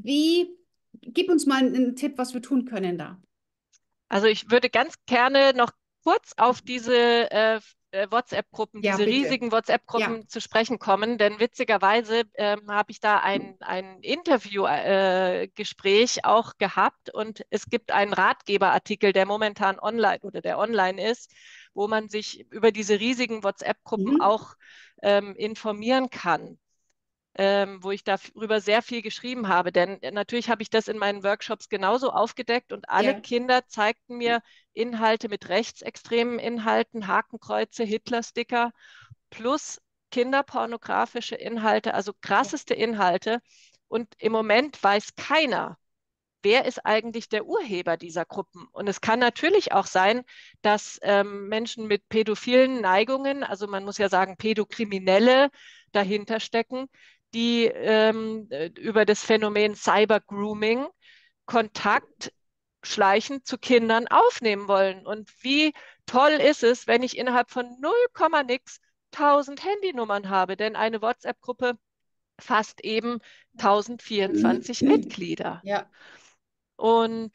[SPEAKER 1] gib uns mal einen Tipp, was wir tun können da.
[SPEAKER 2] Also ich würde ganz gerne noch kurz auf diese WhatsApp-Gruppen,
[SPEAKER 1] Ja,
[SPEAKER 2] diese
[SPEAKER 1] bitte.
[SPEAKER 2] riesigen
[SPEAKER 1] Ja.
[SPEAKER 2] WhatsApp-Gruppen zu sprechen kommen, denn witzigerweise habe ich da ein Interview-Gespräch auch gehabt und es gibt einen Ratgeberartikel, der momentan online oder der online ist, wo man sich über diese riesigen WhatsApp-Gruppen
[SPEAKER 1] Mhm.
[SPEAKER 2] auch informieren kann, wo ich darüber sehr viel geschrieben habe. Denn natürlich habe ich das in meinen Workshops genauso aufgedeckt und alle
[SPEAKER 1] Ja,
[SPEAKER 2] Kinder zeigten mir Inhalte mit rechtsextremen Inhalten, Hakenkreuze, Hitler-Sticker plus kinderpornografische Inhalte, also
[SPEAKER 1] ja,
[SPEAKER 2] krasseste Inhalte. Und im Moment weiß keiner, wer ist eigentlich der Urheber dieser Gruppen? Und es kann natürlich auch sein, dass Menschen mit pädophilen Neigungen, also man muss ja sagen, Pädokriminelle dahinter stecken, die über das Phänomen Cybergrooming Kontakt schleichend zu Kindern aufnehmen wollen. Und wie toll ist es, wenn ich innerhalb von 0, nix 1000 Handynummern habe, denn eine WhatsApp-Gruppe fasst eben 1024 Mitglieder.
[SPEAKER 1] ja.
[SPEAKER 2] Und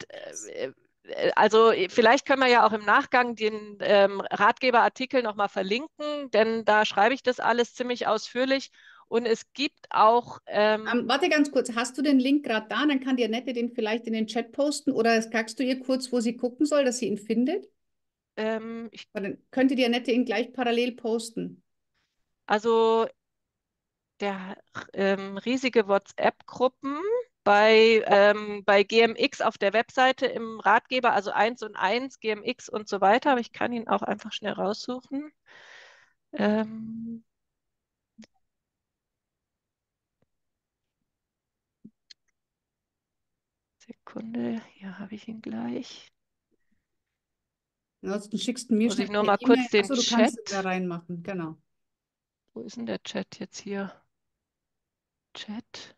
[SPEAKER 2] also vielleicht können wir ja auch im Nachgang den Ratgeberartikel nochmal verlinken, denn da schreibe ich das alles ziemlich ausführlich. Und es gibt auch,
[SPEAKER 1] Warte ganz kurz, hast du den Link gerade da? Dann kann die Annette den vielleicht in den Chat posten oder sagst du ihr kurz, wo sie gucken soll, dass sie ihn findet?
[SPEAKER 2] ich,
[SPEAKER 1] Weil dann könnte die Annette ihn gleich parallel posten.
[SPEAKER 2] also der riesige WhatsApp-Gruppen bei GMX auf der Webseite im Ratgeber, also eins und eins GMX und so weiter, aber ich kann ihn auch einfach schnell raussuchen. Ähm, Sekunde, hier habe ich ihn gleich.
[SPEAKER 1] Ansonsten schickst du mir
[SPEAKER 2] Muss
[SPEAKER 1] schnell
[SPEAKER 2] ich nur
[SPEAKER 1] per
[SPEAKER 2] mal
[SPEAKER 1] E-Mail.
[SPEAKER 2] kurz den
[SPEAKER 1] Achso, du kannst es da
[SPEAKER 2] Chat.
[SPEAKER 1] reinmachen, genau.
[SPEAKER 2] Wo ist denn der Chat jetzt hier? Chat.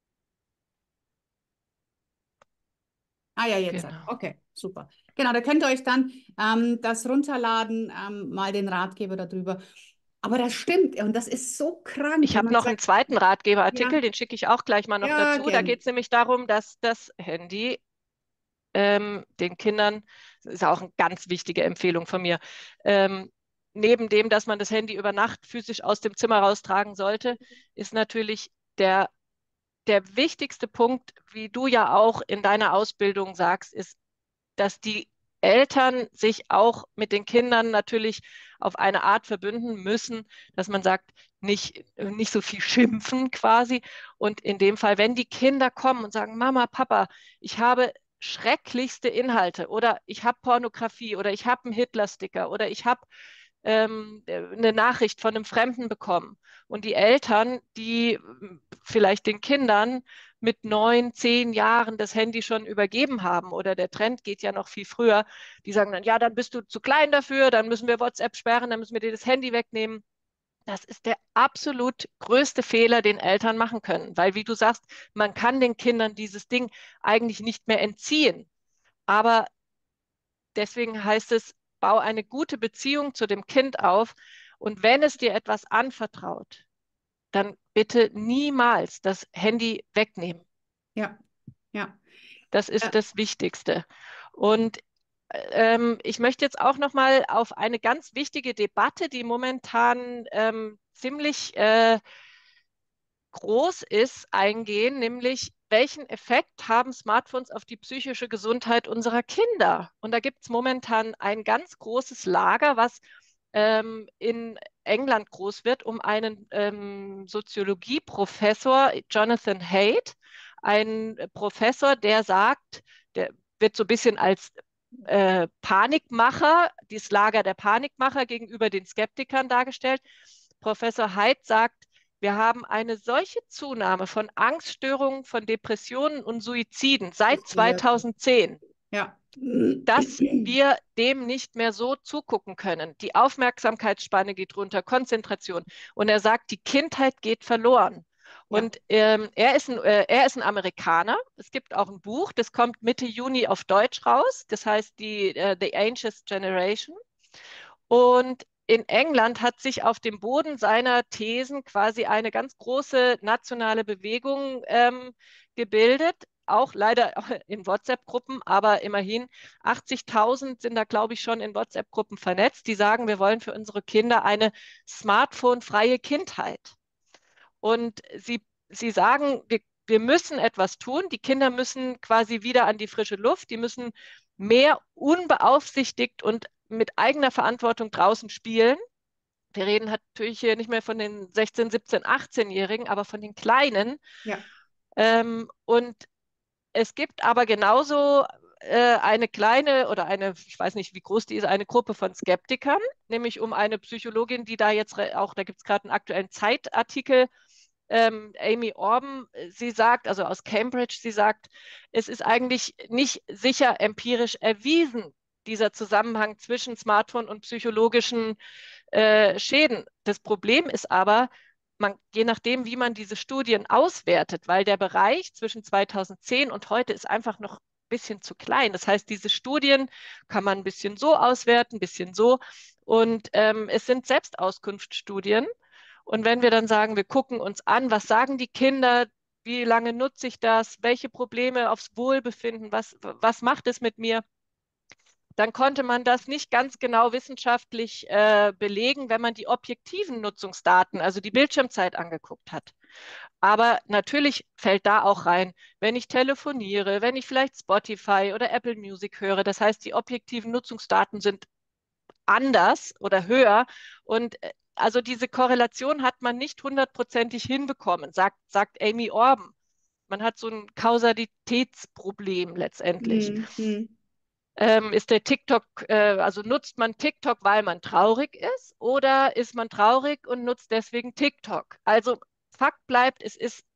[SPEAKER 1] Ah ja, jetzt.
[SPEAKER 2] Genau.
[SPEAKER 1] Okay, super. Genau, da könnt ihr euch dann das runterladen, mal den Ratgeber darüber. Aber das stimmt und das ist so krank,
[SPEAKER 2] Ich
[SPEAKER 1] wenn
[SPEAKER 2] habe
[SPEAKER 1] man
[SPEAKER 2] noch einen
[SPEAKER 1] sagt,
[SPEAKER 2] zweiten
[SPEAKER 1] ja,
[SPEAKER 2] Ratgeberartikel, den schicke ich auch gleich mal noch
[SPEAKER 1] ja,
[SPEAKER 2] dazu. Da geht
[SPEAKER 1] gern.
[SPEAKER 2] es nämlich darum, dass das Handy den Kindern, das ist auch eine ganz wichtige Empfehlung von mir, ähm, neben dem, dass man das Handy über Nacht physisch aus dem Zimmer raustragen sollte, ist natürlich der, der wichtigste Punkt, wie du ja auch in deiner Ausbildung sagst, ist, dass die Eltern sich auch mit den Kindern natürlich auf eine Art verbünden müssen, dass man sagt, nicht so viel schimpfen quasi. Und in dem Fall, wenn die Kinder kommen und sagen, Mama, Papa, ich habe schrecklichste Inhalte oder ich habe Pornografie oder ich habe einen Hitler-Sticker oder ich habe eine Nachricht von einem Fremden bekommen. Und die Eltern, die vielleicht den Kindern mit 9, 10 Jahren das Handy schon übergeben haben oder der Trend geht ja noch viel früher, die sagen dann, ja, dann bist du zu klein dafür, dann müssen wir WhatsApp sperren, dann müssen wir dir das Handy wegnehmen. Das ist der absolut größte Fehler, den Eltern machen können, weil wie du sagst, man kann den Kindern dieses Ding eigentlich nicht mehr entziehen. Aber deswegen heißt es, bau eine gute Beziehung zu dem Kind auf und wenn es dir etwas anvertraut, dann bitte niemals das Handy wegnehmen.
[SPEAKER 1] Ja, ja.
[SPEAKER 2] Das ist das Wichtigste. Und ich möchte jetzt auch noch mal auf eine ganz wichtige Debatte, die momentan ziemlich groß ist, eingehen, nämlich welchen Effekt haben Smartphones auf die psychische Gesundheit unserer Kinder? Und da gibt es momentan ein ganz großes Lager, was in England groß wird, um einen Soziologieprofessor, Jonathan Haidt, ein Professor, der sagt, der wird so ein bisschen als Panikmacher, dieses Lager der Panikmacher gegenüber den Skeptikern dargestellt. Professor Haidt sagt, wir haben eine solche Zunahme von Angststörungen, von Depressionen und Suiziden seit 2010,
[SPEAKER 1] Ja.
[SPEAKER 2] dass wir dem nicht mehr so zugucken können. Die Aufmerksamkeitsspanne geht runter, Konzentration. Und er sagt, die Kindheit geht verloren.
[SPEAKER 1] Ja.
[SPEAKER 2] Und er ist ein Amerikaner. Es gibt auch ein Buch, das kommt Mitte Juni auf Deutsch raus. Das heißt The Anxious Generation. Und in England hat sich auf dem Boden seiner Thesen quasi eine ganz große nationale Bewegung gebildet, auch leider in WhatsApp-Gruppen, aber immerhin 80.000 sind da, glaube ich, schon in WhatsApp-Gruppen vernetzt, die sagen, wir wollen für unsere Kinder eine smartphone-freie Kindheit. Und sie sagen, wir müssen etwas tun. Die Kinder müssen quasi wieder an die frische Luft. Die müssen mehr unbeaufsichtigt und mit eigener Verantwortung draußen spielen. Wir reden natürlich hier nicht mehr von den 16, 17, 18-Jährigen, aber von den Kleinen.
[SPEAKER 1] Ja.
[SPEAKER 2] Und es gibt aber genauso eine kleine oder eine, ich weiß nicht, wie groß die ist, eine Gruppe von Skeptikern, nämlich um eine Psychologin, die da jetzt auch, da gibt es gerade einen aktuellen Zeitartikel, Amy Orben, sie sagt, also aus Cambridge, sie sagt, es ist eigentlich nicht sicher empirisch erwiesen, dieser Zusammenhang zwischen Smartphone und psychologischen Schäden. Das Problem ist aber, je nachdem, wie man diese Studien auswertet, weil der Bereich zwischen 2010 und heute ist einfach noch ein bisschen zu klein. Das heißt, diese Studien kann man ein bisschen so auswerten, ein bisschen so. Und es sind Selbstauskunftsstudien. Und wenn wir dann sagen, wir gucken uns an, was sagen die Kinder, wie lange nutze ich das, welche Probleme aufs Wohlbefinden, was macht es mit mir, dann konnte man das nicht ganz genau wissenschaftlich belegen, wenn man die objektiven Nutzungsdaten, also die Bildschirmzeit angeguckt hat. Aber natürlich fällt da auch rein, wenn ich telefoniere, wenn ich vielleicht Spotify oder Apple Music höre. Das heißt, die objektiven Nutzungsdaten sind anders oder höher. Und also diese Korrelation hat man nicht hundertprozentig hinbekommen, sagt Amy Orben. Man hat so ein Kausalitätsproblem letztendlich.
[SPEAKER 1] Mhm.
[SPEAKER 2] Ist der TikTok, also nutzt man TikTok, weil man traurig ist, oder ist man traurig und nutzt deswegen TikTok? Also Fakt bleibt, es ist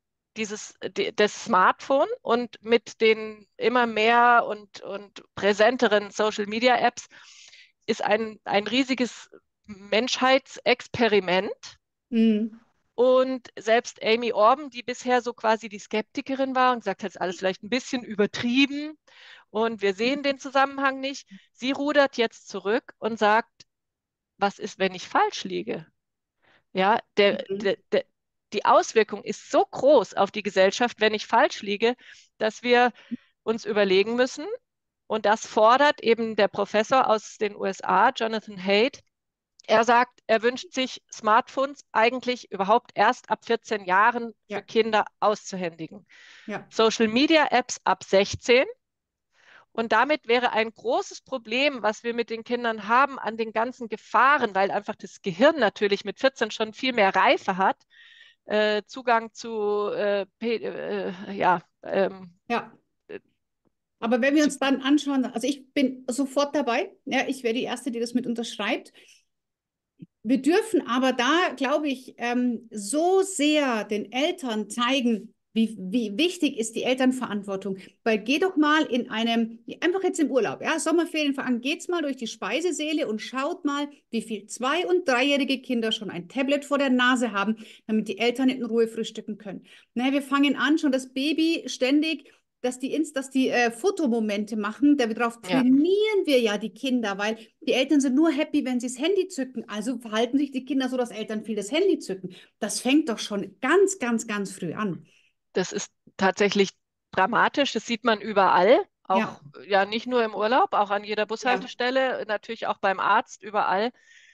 [SPEAKER 2] das Smartphone und mit den immer mehr und präsenteren Social Media Apps ist ein riesiges Menschheitsexperiment.
[SPEAKER 1] Mhm.
[SPEAKER 2] Und selbst Amy Orben, die bisher so quasi die Skeptikerin war und gesagt hat, es ist alles vielleicht ein bisschen übertrieben und wir sehen den Zusammenhang nicht, sie rudert jetzt zurück und sagt, was ist, wenn ich falsch liege? Ja,
[SPEAKER 1] Mhm.
[SPEAKER 2] die Auswirkung ist so groß auf die Gesellschaft, wenn ich falsch liege, dass wir uns überlegen müssen, und das fordert eben der Professor aus den USA, Jonathan Haidt. Er sagt, er wünscht sich Smartphones eigentlich überhaupt erst ab 14 Jahren für
[SPEAKER 1] Ja,
[SPEAKER 2] Kinder auszuhändigen.
[SPEAKER 1] ja.
[SPEAKER 2] Social Media Apps ab 16. Und damit wäre ein großes Problem, was wir mit den Kindern haben, an den ganzen Gefahren, weil einfach das Gehirn natürlich mit 14 schon viel mehr Reife hat, Zugang zu, ja,
[SPEAKER 1] Ja. Aber wenn wir
[SPEAKER 2] zu,
[SPEAKER 1] uns dann anschauen, also ich bin sofort dabei, ja, ich wäre die Erste, die das mit unterschreibt. Wir dürfen aber da, glaube ich, so sehr den Eltern zeigen, wie wichtig ist die Elternverantwortung. Weil geh doch mal in einem, einfach jetzt im Urlaub, ja, Sommerferien, geht's mal durch die Speisesäle und schaut mal, wie viel 2- und 3-jährige Kinder schon ein Tablet vor der Nase haben, damit die Eltern in Ruhe frühstücken können. Ne, wir fangen an, schon das Baby ständig dass die Fotomomente machen, darauf
[SPEAKER 2] ja.
[SPEAKER 1] trainieren wir ja die Kinder, weil die Eltern sind nur happy, wenn sie das Handy zücken. Also verhalten sich die Kinder so, dass Eltern viel das Handy zücken. Das fängt doch schon ganz, ganz, ganz früh an.
[SPEAKER 2] Das ist tatsächlich dramatisch. Das sieht man überall.
[SPEAKER 1] Ja,
[SPEAKER 2] Auch ja nicht nur im Urlaub, auch an jeder
[SPEAKER 1] ja.
[SPEAKER 2] Bushaltestelle, natürlich auch beim Arzt, überall.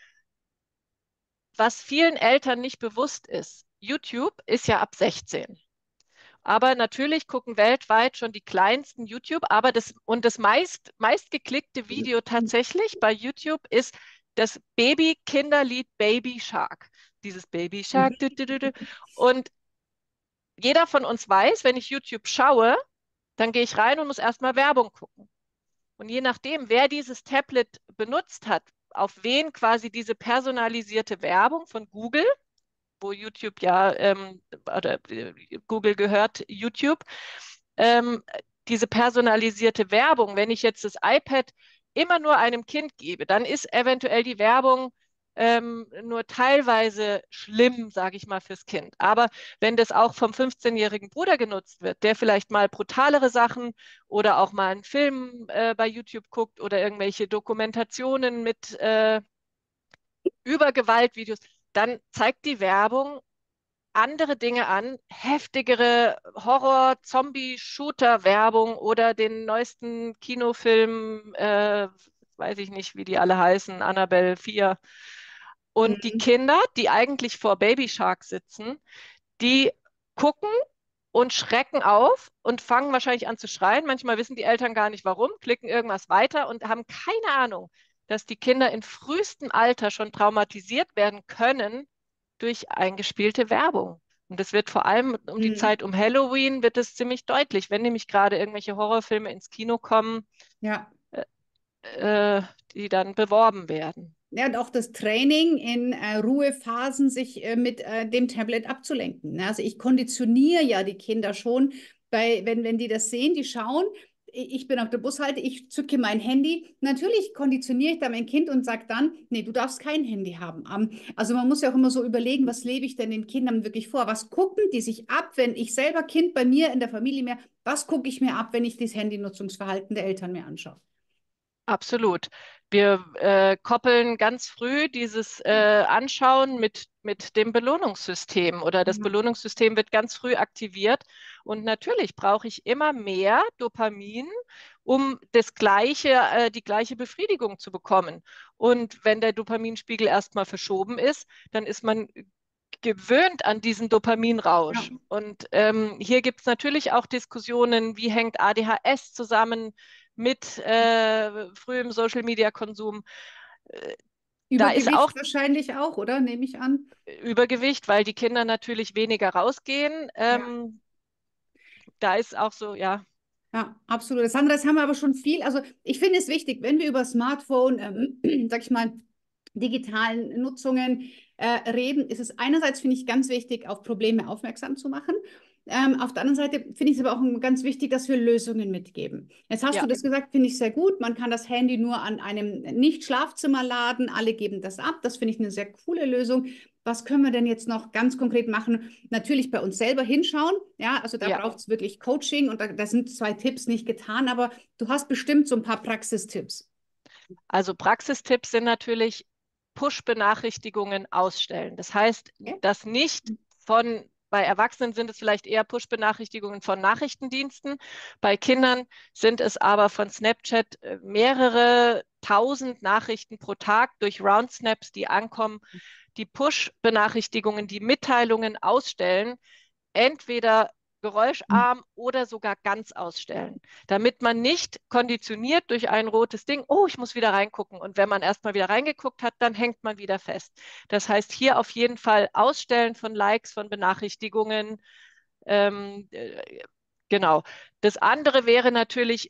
[SPEAKER 2] Was vielen Eltern nicht bewusst ist, YouTube ist ja ab 16. Aber natürlich gucken weltweit schon die kleinsten YouTube, aber das meistgeklickte Video tatsächlich bei YouTube ist das Baby-Kinderlied Baby Shark. Dieses Baby Shark.
[SPEAKER 1] Mhm.
[SPEAKER 2] Und jeder von uns weiß, wenn ich YouTube schaue, dann gehe ich rein und muss erstmal Werbung gucken. Und je nachdem, wer dieses Tablet benutzt hat, auf wen quasi diese personalisierte Werbung von Google, wo YouTube ja, oder Google gehört YouTube, ähm, diese personalisierte Werbung, wenn ich jetzt das iPad immer nur einem Kind gebe, dann ist eventuell die Werbung nur teilweise schlimm, sage ich mal, fürs Kind. Aber wenn das auch vom 15-jährigen Bruder genutzt wird, der vielleicht mal brutalere Sachen oder auch mal einen Film bei YouTube guckt oder irgendwelche Dokumentationen mit über Gewaltvideos, dann zeigt die Werbung andere Dinge an, heftigere Horror-, Zombie-, Shooter-Werbung oder den neuesten Kinofilm, weiß ich nicht, wie die alle heißen, Annabelle 4. Und die
[SPEAKER 1] Mhm.
[SPEAKER 2] Kinder, die eigentlich vor Baby Shark sitzen, die gucken und schrecken auf und fangen wahrscheinlich an zu schreien. Manchmal wissen die Eltern gar nicht warum, klicken irgendwas weiter und haben keine Ahnung, dass die Kinder in frühestem Alter schon traumatisiert werden können durch eingespielte Werbung. Und das wird vor allem um die
[SPEAKER 1] Mhm.
[SPEAKER 2] Zeit um Halloween wird es ziemlich deutlich, wenn nämlich gerade irgendwelche Horrorfilme ins Kino kommen,
[SPEAKER 1] Ja.
[SPEAKER 2] äh, die dann beworben werden.
[SPEAKER 1] Ja, und auch das Training in Ruhephasen, sich mit dem Tablet abzulenken. Ne? Also ich konditioniere ja die Kinder schon, wenn die das sehen, die schauen, ich bin auf der Bushalte, ich zücke mein Handy. Natürlich konditioniere ich da mein Kind und sage dann, nee, du darfst kein Handy haben. Also man muss ja auch immer so überlegen, was lebe ich denn den Kindern wirklich vor? Was gucken die sich ab, wenn ich selber Kind bei mir in der Familie mehr, was gucke ich mir ab, wenn ich das Handynutzungsverhalten der Eltern mir anschaue?
[SPEAKER 2] Absolut. Wir koppeln ganz früh dieses Anschauen mit dem Belohnungssystem oder das
[SPEAKER 1] Ja.
[SPEAKER 2] Belohnungssystem wird ganz früh aktiviert. Und natürlich brauche ich immer mehr Dopamin, um die gleiche Befriedigung zu bekommen. Und wenn der Dopaminspiegel erstmal verschoben ist, dann ist man gewöhnt an diesen
[SPEAKER 1] Ja.
[SPEAKER 2] Dopaminrausch. Und hier gibt es natürlich auch Diskussionen, wie hängt ADHS zusammen mit frühem Social-Media-Konsum. Äh, Da ist auch
[SPEAKER 1] Übergewicht wahrscheinlich auch, oder? Nehme ich an.
[SPEAKER 2] Übergewicht, weil die Kinder natürlich weniger rausgehen.
[SPEAKER 1] Ja.
[SPEAKER 2] Da ist auch so, ja,
[SPEAKER 1] Ja, absolut. Sandra, das haben wir aber schon viel. Also ich finde es wichtig, wenn wir über Smartphone, sag ich mal, digitalen Nutzungen reden, ist es einerseits, finde ich, ganz wichtig, auf Probleme aufmerksam zu machen. Auf der anderen Seite finde ich es aber auch ganz wichtig, dass wir Lösungen mitgeben. Jetzt hast
[SPEAKER 2] Ja.
[SPEAKER 1] du das gesagt, finde ich sehr gut. Man kann das Handy nur an einem Nicht-Schlafzimmer laden. Alle geben das ab. Das finde ich eine sehr coole Lösung. Was können wir denn jetzt noch ganz konkret machen? Natürlich bei uns selber hinschauen. Ja, also da
[SPEAKER 2] Ja.
[SPEAKER 1] braucht es wirklich Coaching und da sind 2 Tipps nicht getan, aber du hast bestimmt so ein paar Praxistipps.
[SPEAKER 2] Also Praxistipps sind natürlich Push-Benachrichtigungen ausstellen. Das heißt,
[SPEAKER 1] Okay?
[SPEAKER 2] dass nicht bei Erwachsenen sind es vielleicht eher Push-Benachrichtigungen von Nachrichtendiensten. Bei Kindern sind es aber von Snapchat mehrere tausend Nachrichten pro Tag durch Round-Snaps, die ankommen, die Push-Benachrichtigungen, die Mitteilungen ausstellen, entweder geräuscharm oder sogar ganz ausstellen, damit man nicht konditioniert durch ein rotes Ding, oh, ich muss wieder reingucken. Und wenn man erstmal wieder reingeguckt hat, dann hängt man wieder fest. Das heißt, hier auf jeden Fall Ausstellen von Likes, von Benachrichtigungen. Ähm, äh, genau. Das andere wäre natürlich,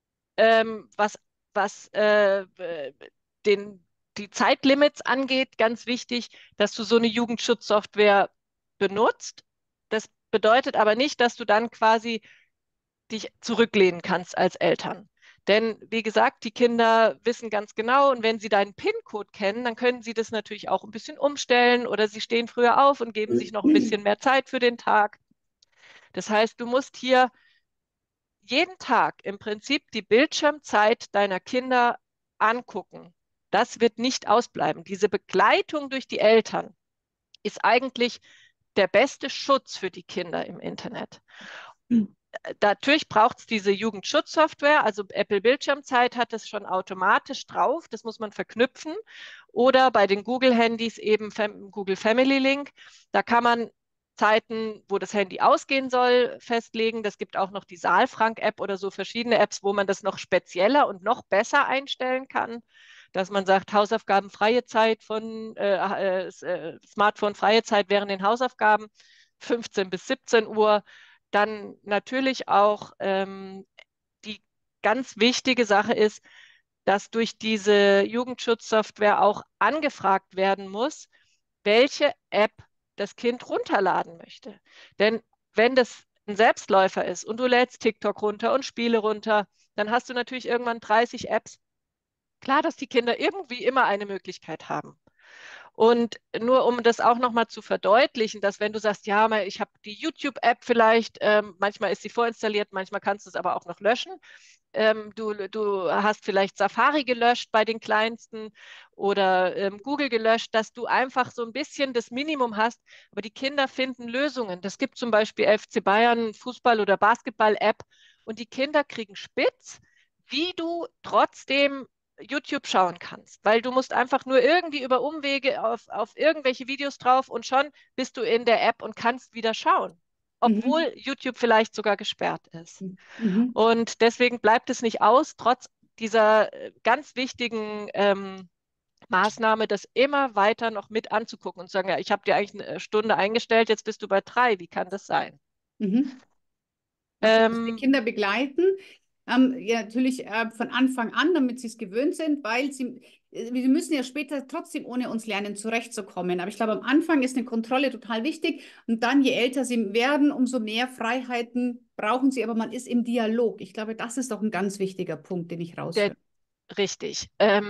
[SPEAKER 2] was den, die Zeitlimits angeht, ganz wichtig, dass du so eine Jugendschutzsoftware benutzt. Das bedeutet aber nicht, dass du dann quasi dich zurücklehnen kannst als Eltern. Denn wie gesagt, die Kinder wissen ganz genau, und wenn sie deinen PIN-Code kennen, dann können sie das natürlich auch ein bisschen umstellen oder sie stehen früher auf und geben sich noch ein bisschen mehr Zeit für den Tag. Das heißt, du musst hier jeden Tag im Prinzip die Bildschirmzeit deiner Kinder angucken. Das wird nicht ausbleiben. Diese Begleitung durch die Eltern ist eigentlich der beste Schutz für die Kinder im Internet. Natürlich braucht es diese Jugendschutzsoftware, also Apple Bildschirmzeit hat es schon automatisch drauf, das muss man verknüpfen. Oder bei den Google-Handys eben Google Family Link. Da kann man Zeiten, wo das Handy ausgehen soll, festlegen. Das gibt auch noch die Saalfrank-App oder so verschiedene Apps, wo man das noch spezieller und noch besser einstellen kann. Dass man sagt, Hausaufgaben freie Zeit von Smartphone freie Zeit während den Hausaufgaben 15 bis 17 Uhr. Dann natürlich auch die ganz wichtige Sache ist, dass durch diese Jugendschutzsoftware auch angefragt werden muss, welche App das Kind runterladen möchte. Denn wenn das ein Selbstläufer ist und du lädst TikTok runter und Spiele runter, dann hast du natürlich irgendwann 30 Apps. Klar, dass die Kinder irgendwie immer eine Möglichkeit haben. Und nur um das auch nochmal zu verdeutlichen, dass wenn du sagst, ja, ich habe die YouTube-App vielleicht, manchmal ist sie vorinstalliert, manchmal kannst du es aber auch noch löschen. Du hast vielleicht Safari gelöscht bei den Kleinsten oder Google gelöscht, dass du einfach so ein bisschen das Minimum hast. Aber die Kinder finden Lösungen. Das gibt zum Beispiel FC Bayern Fußball- oder Basketball-App und die Kinder kriegen spitz, wie du trotzdem YouTube schauen kannst, weil du musst einfach nur irgendwie über Umwege auf irgendwelche Videos drauf und schon bist du in der App und kannst wieder schauen,
[SPEAKER 1] Mhm.
[SPEAKER 2] obwohl YouTube vielleicht sogar gesperrt ist.
[SPEAKER 1] Mhm.
[SPEAKER 2] Und deswegen bleibt es nicht aus, trotz dieser ganz wichtigen Maßnahme, das immer weiter noch mit anzugucken und zu sagen, ja, ich habe dir eigentlich eine Stunde eingestellt, jetzt bist du bei 3, wie kann das sein?
[SPEAKER 1] Mhm. Also dass wir
[SPEAKER 2] Ähm,
[SPEAKER 1] Kinder begleiten, ja, natürlich von Anfang an, damit sie es gewöhnt sind, weil sie müssen ja später trotzdem ohne uns lernen, zurechtzukommen. Aber ich glaube, am Anfang ist eine Kontrolle total wichtig und dann, je älter sie werden, umso mehr Freiheiten brauchen sie, aber man ist im Dialog. Ich glaube, das ist doch ein ganz wichtiger Punkt, den ich
[SPEAKER 2] der,
[SPEAKER 1] raushöre.
[SPEAKER 2] richtig.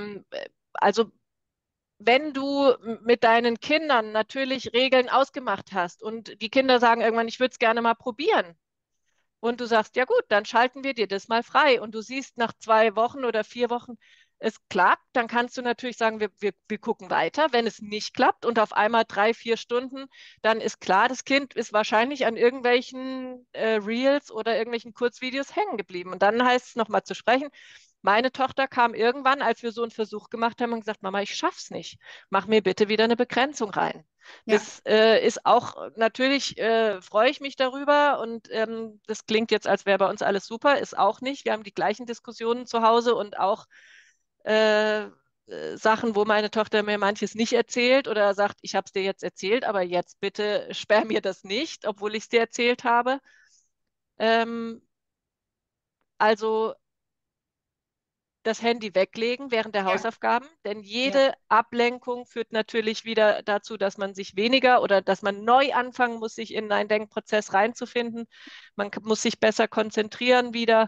[SPEAKER 2] Also wenn du mit deinen Kindern natürlich Regeln ausgemacht hast und die Kinder sagen irgendwann, ich würde es gerne mal probieren. Und du sagst, ja gut, dann schalten wir dir das mal frei. Und du siehst nach 2 Wochen oder 4 Wochen, es klappt, dann kannst du natürlich sagen, wir gucken weiter. Wenn es nicht klappt und auf einmal 3, 4 Stunden, dann ist klar, das Kind ist wahrscheinlich an irgendwelchen Reels oder irgendwelchen Kurzvideos hängen geblieben. Und dann heißt es nochmal zu sprechen. Meine Tochter kam irgendwann, als wir so einen Versuch gemacht haben, und gesagt, Mama, ich schaff's nicht. Mach mir bitte wieder eine Begrenzung rein.
[SPEAKER 1] Ja.
[SPEAKER 2] Das ist auch, natürlich freue ich mich darüber und das klingt jetzt, als wäre bei uns alles super, ist auch nicht. Wir haben die gleichen Diskussionen zu Hause und auch äh, Sachen, wo meine Tochter mir manches nicht erzählt oder sagt, ich habe es dir jetzt erzählt, aber jetzt bitte sperr mir das nicht, obwohl ich es dir erzählt habe. Ähm, also das Handy weglegen während der
[SPEAKER 1] Ja,
[SPEAKER 2] Hausaufgaben, denn
[SPEAKER 1] ja,
[SPEAKER 2] jede Ablenkung führt natürlich wieder dazu, dass man sich weniger oder dass man neu anfangen muss, sich in einen Denkprozess reinzufinden. Man muss sich besser konzentrieren wieder,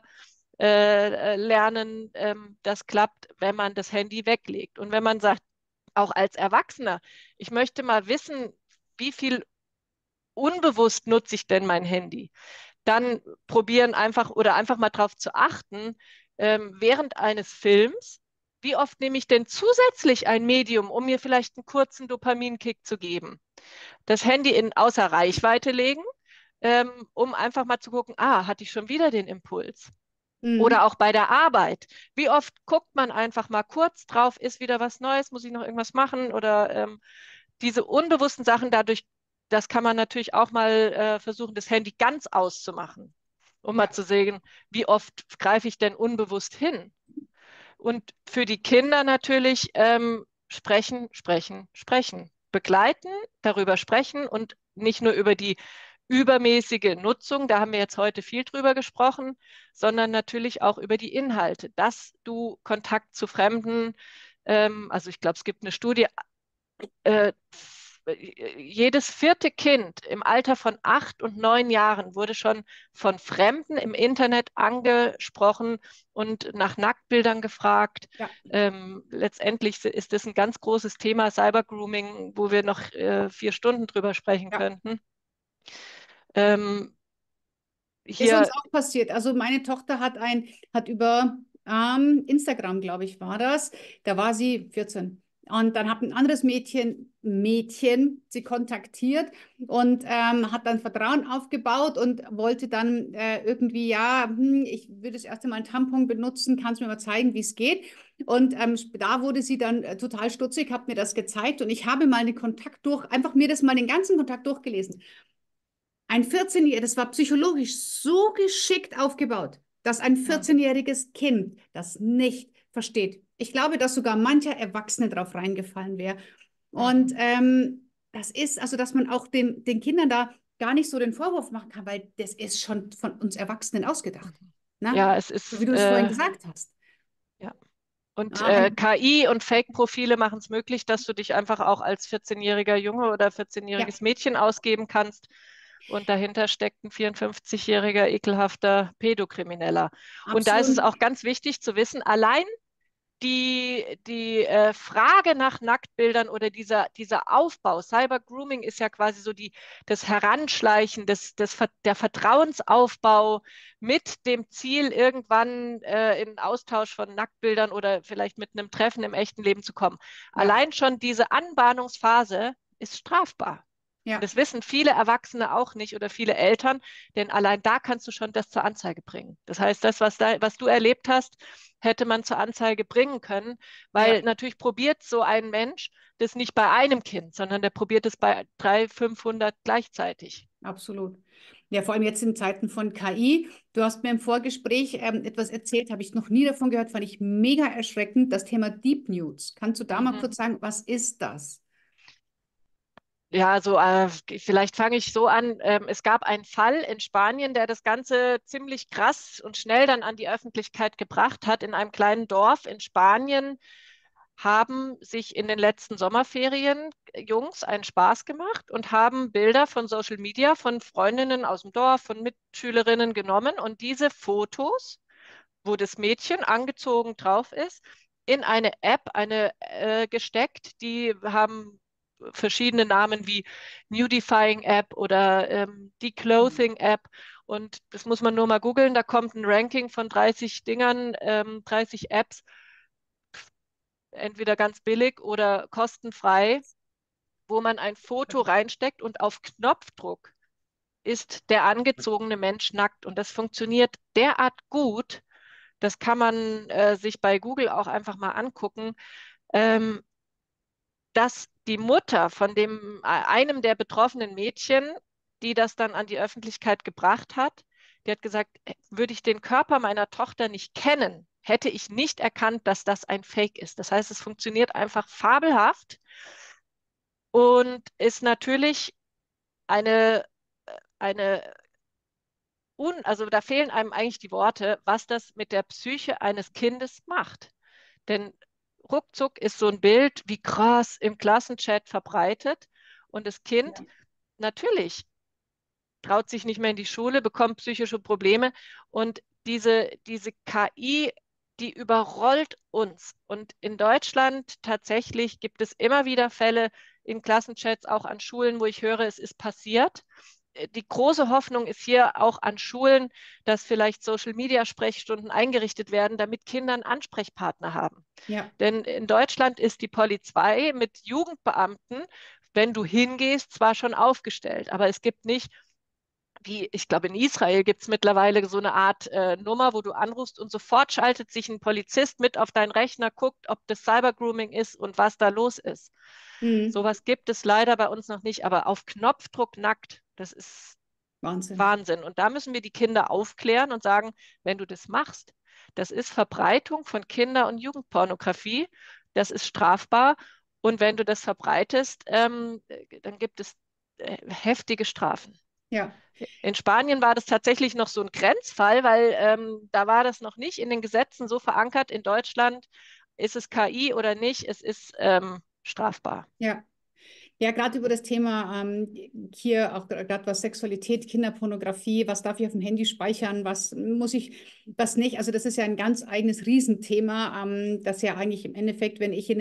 [SPEAKER 2] lernen. Das klappt, wenn man das Handy weglegt. Und wenn man sagt, auch als Erwachsener, ich möchte mal wissen, wie viel unbewusst nutze ich denn mein Handy? Dann probieren einfach oder einfach mal darauf zu achten, während eines Films, wie oft nehme ich denn zusätzlich ein Medium, um mir vielleicht einen kurzen Dopaminkick zu geben? Das Handy in außer Reichweite legen, um einfach mal zu gucken, hatte ich schon wieder den Impuls?
[SPEAKER 1] mhm.
[SPEAKER 2] Oder auch bei der Arbeit. Wie oft guckt man einfach mal kurz drauf, ist wieder was Neues, muss ich noch irgendwas machen? Oder diese unbewussten Sachen dadurch, das kann man natürlich auch mal versuchen, das Handy ganz auszumachen, um mal
[SPEAKER 1] Ja,
[SPEAKER 2] zu sehen, wie oft greife ich denn unbewusst hin. Und für die Kinder natürlich sprechen, sprechen, sprechen. Begleiten, darüber sprechen und nicht nur über die übermäßige Nutzung, da haben wir jetzt heute viel drüber gesprochen, sondern natürlich auch über die Inhalte, dass du Kontakt zu Fremden, also ich glaube, es gibt eine Studie, äh, jedes vierte Kind im Alter von 8 und 9 Jahren wurde schon von Fremden im Internet angesprochen und nach Nacktbildern gefragt.
[SPEAKER 1] ja.
[SPEAKER 2] Letztendlich ist das ein ganz großes Thema, Cybergrooming, wo wir noch 4 Stunden drüber sprechen
[SPEAKER 1] Ja.
[SPEAKER 2] könnten. Ähm,
[SPEAKER 1] Ist uns
[SPEAKER 2] hier,
[SPEAKER 1] auch passiert. Also meine Tochter hat über Instagram, glaube ich, war das. Da war sie 14. Und dann hat ein anderes Mädchen sie kontaktiert und hat dann Vertrauen aufgebaut und wollte dann irgendwie, ja, ich würde das erste Mal einen Tampon benutzen, kannst du mir mal zeigen, wie es geht? Und da wurde sie dann total stutzig, hat mir das gezeigt und ich habe mal den Kontakt einfach mir das mal den ganzen Kontakt durchgelesen. Ein 14-Jähriges, das war psychologisch so geschickt aufgebaut, dass ein
[SPEAKER 3] Ja.
[SPEAKER 1] 14-jähriges Kind das nicht versteht. Ich glaube, dass sogar mancher Erwachsene drauf reingefallen wäre. Und
[SPEAKER 3] Mhm.
[SPEAKER 1] das ist, also, dass man auch den Kindern da gar nicht so den Vorwurf machen kann, weil das ist schon von uns Erwachsenen ausgedacht. Na?
[SPEAKER 2] ja, es
[SPEAKER 1] So wie
[SPEAKER 2] ist,
[SPEAKER 1] du es vorhin gesagt hast.
[SPEAKER 2] ja. Und
[SPEAKER 1] Ja, und
[SPEAKER 2] KI und Fake-Profile machen es möglich, dass du dich einfach auch als 14-jähriger Junge oder
[SPEAKER 1] ja,
[SPEAKER 2] 14-jähriges Mädchen ausgeben kannst. Und dahinter steckt ein 54-jähriger ekelhafter Pädokrimineller. Und da ist es
[SPEAKER 1] absolut.
[SPEAKER 2] auch ganz wichtig zu wissen, allein die Frage nach Nacktbildern oder dieser Aufbau, Cybergrooming ist ja quasi so das Heranschleichen, der Vertrauensaufbau mit dem Ziel, irgendwann in Austausch von Nacktbildern oder vielleicht mit einem Treffen im echten Leben zu kommen.
[SPEAKER 1] Ja,
[SPEAKER 2] Allein schon diese Anbahnungsphase ist strafbar. Und
[SPEAKER 1] ja.
[SPEAKER 2] das wissen viele Erwachsene auch nicht oder viele Eltern, denn allein da kannst du schon das zur Anzeige bringen. Das heißt, das, was du erlebt hast, hätte man zur Anzeige bringen können,
[SPEAKER 1] Ja,
[SPEAKER 2] weil natürlich probiert so ein Mensch das nicht bei einem Kind, sondern der probiert es bei 300, 500 gleichzeitig.
[SPEAKER 1] absolut. Ja, vor allem jetzt in Zeiten von KI. Du hast mir im Vorgespräch etwas erzählt, habe ich noch nie davon gehört, fand ich mega erschreckend. Das Thema Deep News. Kannst du da mal
[SPEAKER 2] Mhm.
[SPEAKER 1] kurz sagen, was ist das?
[SPEAKER 2] Ja, so vielleicht fange ich so an. Es gab einen Fall in Spanien, der das Ganze ziemlich krass und schnell dann an die Öffentlichkeit gebracht hat. In einem kleinen Dorf in Spanien haben sich in den letzten Sommerferien Jungs einen Spaß gemacht und haben Bilder von Social Media von Freundinnen aus dem Dorf, von Mitschülerinnen genommen und diese Fotos, wo das Mädchen angezogen drauf ist, in eine App gesteckt. Die haben verschiedene Namen wie Nudifying App oder Declothing App. Und das muss man nur mal googeln. Da kommt ein Ranking von 30 Dingern, 30 Apps, entweder ganz billig oder kostenfrei, wo man ein Foto reinsteckt und auf Knopfdruck ist der angezogene Mensch nackt. Und das funktioniert derart gut. Das kann man sich bei Google auch einfach mal angucken, ähm, dass die Mutter von einem der betroffenen Mädchen, die das dann an die Öffentlichkeit gebracht hat, die hat gesagt, würde ich den Körper meiner Tochter nicht kennen, hätte ich nicht erkannt, dass das ein Fake ist. Das heißt, es funktioniert einfach fabelhaft und ist natürlich eine also da fehlen einem eigentlich die Worte, was das mit der Psyche eines Kindes macht. Denn ruckzuck ist so ein Bild wie krass im Klassenchat verbreitet und das Kind
[SPEAKER 1] Ja.
[SPEAKER 2] natürlich traut sich nicht mehr in die Schule, bekommt psychische Probleme und diese KI, die überrollt uns. Und in Deutschland tatsächlich gibt es immer wieder Fälle in Klassenchats, auch an Schulen, wo ich höre, es ist passiert. Die große Hoffnung ist hier auch an Schulen, dass vielleicht Social-Media-Sprechstunden eingerichtet werden, damit Kinder einen Ansprechpartner haben.
[SPEAKER 1] Ja.
[SPEAKER 2] Denn in Deutschland ist die Polizei mit Jugendbeamten, wenn du hingehst, zwar schon aufgestellt, aber es gibt nicht, wie ich glaube, in Israel gibt es mittlerweile so eine Art Nummer, wo du anrufst und sofort schaltet sich ein Polizist mit auf deinen Rechner, guckt, ob das Cybergrooming ist und was da los ist.
[SPEAKER 1] Mhm.
[SPEAKER 2] Sowas gibt es leider bei uns noch nicht, aber auf Knopfdruck nackt, das ist
[SPEAKER 1] Wahnsinn.
[SPEAKER 2] Wahnsinn. Und da müssen wir die Kinder aufklären und sagen, wenn du das machst, das ist Verbreitung von Kinder- und Jugendpornografie, das ist strafbar. Und wenn du das verbreitest, dann gibt es heftige Strafen.
[SPEAKER 1] Ja.
[SPEAKER 2] In Spanien war das tatsächlich noch so ein Grenzfall, weil da war das noch nicht in den Gesetzen so verankert. In Deutschland ist es KI oder nicht, es ist strafbar.
[SPEAKER 1] Ja. Ja, gerade über das Thema hier auch gerade was Sexualität, Kinderpornografie, was darf ich auf dem Handy speichern, was muss ich, was nicht. Also das ist ja ein ganz eigenes Riesenthema, das ja eigentlich im Endeffekt, wenn ich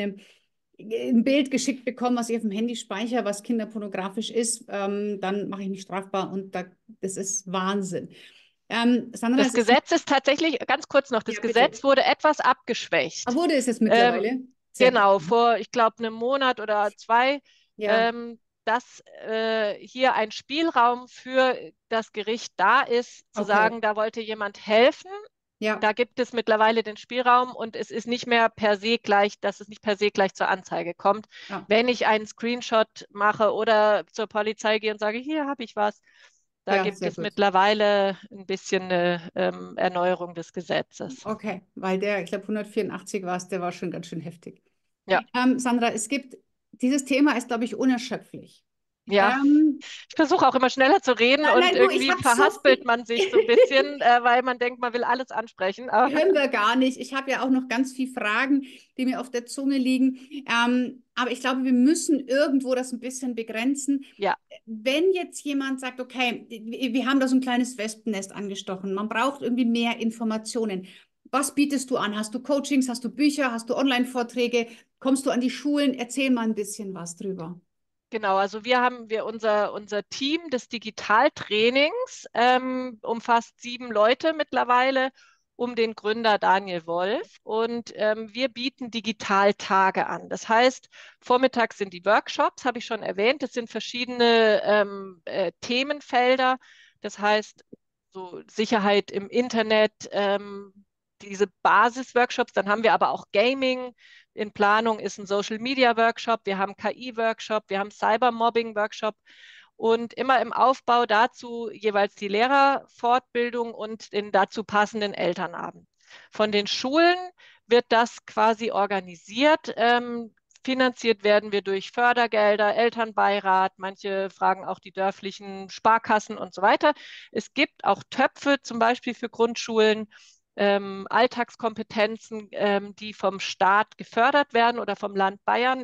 [SPEAKER 1] ein Bild geschickt bekomme, was ich auf dem Handy speichere, was kinderpornografisch ist, dann mache ich mich strafbar und das ist Wahnsinn. Sandra,
[SPEAKER 2] Das
[SPEAKER 1] es ist,
[SPEAKER 2] Gesetz ist tatsächlich, ganz kurz noch,
[SPEAKER 1] ja
[SPEAKER 2] das
[SPEAKER 1] bitte.
[SPEAKER 2] Gesetz wurde etwas
[SPEAKER 1] Ah,
[SPEAKER 2] abgeschwächt.
[SPEAKER 1] wurde es jetzt
[SPEAKER 2] Ähm,
[SPEAKER 1] mittlerweile? Sehr gut.
[SPEAKER 2] genau, vor, ich glaube, einem Monat oder zwei,
[SPEAKER 1] Ja,
[SPEAKER 2] dass hier ein Spielraum für das Gericht da ist, zu
[SPEAKER 1] okay.
[SPEAKER 2] sagen, da wollte jemand helfen.
[SPEAKER 1] Ja,
[SPEAKER 2] Da gibt es mittlerweile den Spielraum und es ist nicht mehr per se gleich, dass es nicht per se gleich zur Anzeige kommt.
[SPEAKER 1] ja,
[SPEAKER 2] Wenn ich einen Screenshot mache oder zur Polizei gehe und sage, hier habe ich was, da
[SPEAKER 1] ja,
[SPEAKER 2] gibt
[SPEAKER 1] sehr
[SPEAKER 2] es
[SPEAKER 1] gut.
[SPEAKER 2] mittlerweile ein bisschen eine Erneuerung des Gesetzes.
[SPEAKER 1] Okay, weil ich glaube, 184 war es, der war schon ganz schön heftig.
[SPEAKER 2] Ja,
[SPEAKER 1] Sandra, dieses Thema ist, glaube ich, unerschöpflich.
[SPEAKER 2] ja.
[SPEAKER 1] Ähm,
[SPEAKER 2] Ich versuche auch immer schneller zu reden und
[SPEAKER 1] nein, du, ich
[SPEAKER 2] irgendwie
[SPEAKER 1] habe so
[SPEAKER 2] verhaspelt
[SPEAKER 1] viel,
[SPEAKER 2] man sich so ein bisschen, weil man denkt, man will alles ansprechen. Aber
[SPEAKER 1] können wir gar nicht. Ich habe ja auch noch ganz viele Fragen, die mir auf der Zunge liegen. Aber ich glaube, wir müssen irgendwo das ein bisschen begrenzen.
[SPEAKER 2] ja,
[SPEAKER 1] Wenn jetzt jemand sagt, okay, wir haben da so ein kleines Wespennest angestochen, man braucht irgendwie mehr Informationen. Was bietest du an? Hast du Coachings, hast du Bücher, hast du Online-Vorträge? Kommst du an die Schulen? Erzähl mal ein bisschen was drüber.
[SPEAKER 2] genau. Also wir unser Team des Digitaltrainings umfasst 7 Leute mittlerweile um den Gründer Daniel Wolf. Und wir bieten Digitaltage an. Das heißt, vormittags sind die Workshops, habe ich schon erwähnt. Das sind verschiedene Themenfelder. Das heißt, so Sicherheit im Internet, diese Basis-Workshops. Dann haben wir aber auch Gaming. In Planung ist ein Social-Media-Workshop. Wir haben KI-Workshop, wir haben Cybermobbing-Workshop. Und immer im Aufbau dazu jeweils die Lehrerfortbildung und den dazu passenden Elternabend. Von den Schulen wird das quasi organisiert. Finanziert werden wir durch Fördergelder, Elternbeirat, manche fragen auch die dörflichen Sparkassen und so weiter. Es gibt auch Töpfe zum Beispiel für Grundschulen, Alltagskompetenzen, die vom Staat gefördert werden oder vom Land Bayern.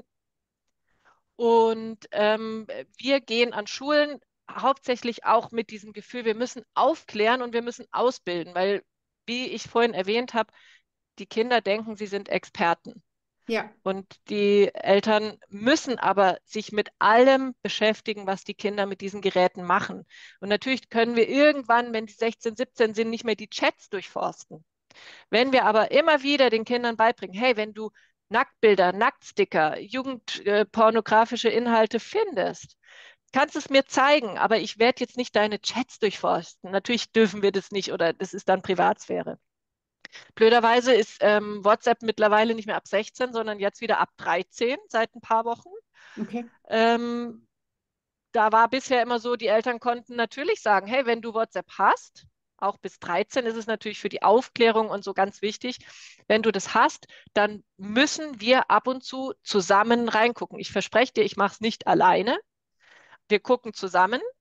[SPEAKER 2] Und wir gehen an Schulen hauptsächlich auch mit diesem Gefühl, wir müssen aufklären und wir müssen ausbilden, weil, wie ich vorhin erwähnt habe, die Kinder denken, sie sind Experten.
[SPEAKER 1] Ja,
[SPEAKER 2] Und die Eltern müssen aber sich mit allem beschäftigen, was die Kinder mit diesen Geräten machen. Und natürlich können wir irgendwann, wenn die 16, 17 sind, nicht mehr die Chats durchforsten. Wenn wir aber immer wieder den Kindern beibringen, hey, wenn du Nacktbilder, Nacktsticker, jugendpornografische Inhalte findest, kannst du es mir zeigen, aber ich werde jetzt nicht deine Chats durchforsten. Natürlich dürfen wir das nicht oder das ist dann Privatsphäre. Blöderweise ist WhatsApp mittlerweile nicht mehr ab 16, sondern jetzt wieder ab 13 seit ein paar Wochen.
[SPEAKER 1] okay.
[SPEAKER 2] Ähm, Da war bisher immer so, die Eltern konnten natürlich sagen, hey, wenn du WhatsApp hast, auch bis 13 ist es natürlich für die Aufklärung und so ganz wichtig, wenn du das hast, dann müssen wir ab und zu zusammen reingucken. Ich verspreche dir, ich mache es nicht alleine. Wir gucken zusammen.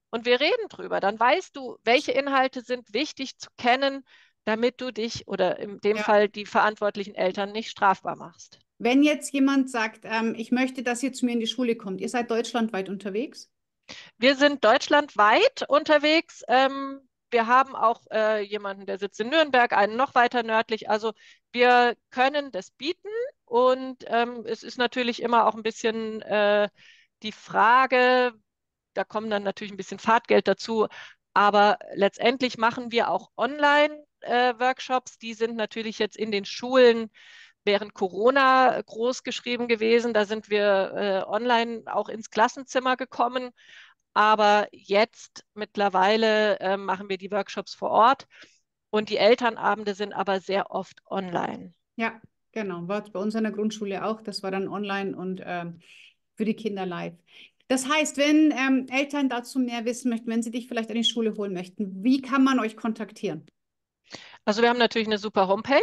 [SPEAKER 2] und wir reden drüber. Dann weißt du, welche Inhalte sind wichtig zu kennen, damit du dich oder in dem
[SPEAKER 1] Ja.
[SPEAKER 2] Fall die verantwortlichen Eltern nicht strafbar machst.
[SPEAKER 1] Wenn jetzt jemand sagt, ich möchte, dass ihr zu mir in die Schule kommt, ihr seid deutschlandweit unterwegs?
[SPEAKER 2] Wir sind deutschlandweit unterwegs. Wir haben auch jemanden, der sitzt in Nürnberg, einen noch weiter nördlich. Also wir können das bieten und es ist natürlich immer auch ein bisschen die Frage, da kommen dann natürlich ein bisschen Fahrtgeld dazu, aber letztendlich machen wir auch Online-Workshops. Die sind natürlich jetzt in den Schulen während Corona groß geschrieben gewesen. Da sind wir online auch ins Klassenzimmer gekommen. Aber jetzt mittlerweile machen wir die Workshops vor Ort und die Elternabende sind aber sehr oft online.
[SPEAKER 1] Ja, genau. War bei uns an der Grundschule auch. Das war dann online und für die Kinder live. Das heißt, wenn Eltern dazu mehr wissen möchten, wenn sie dich vielleicht an die Schule holen möchten, wie kann man euch kontaktieren?
[SPEAKER 2] Also wir haben natürlich eine super Homepage,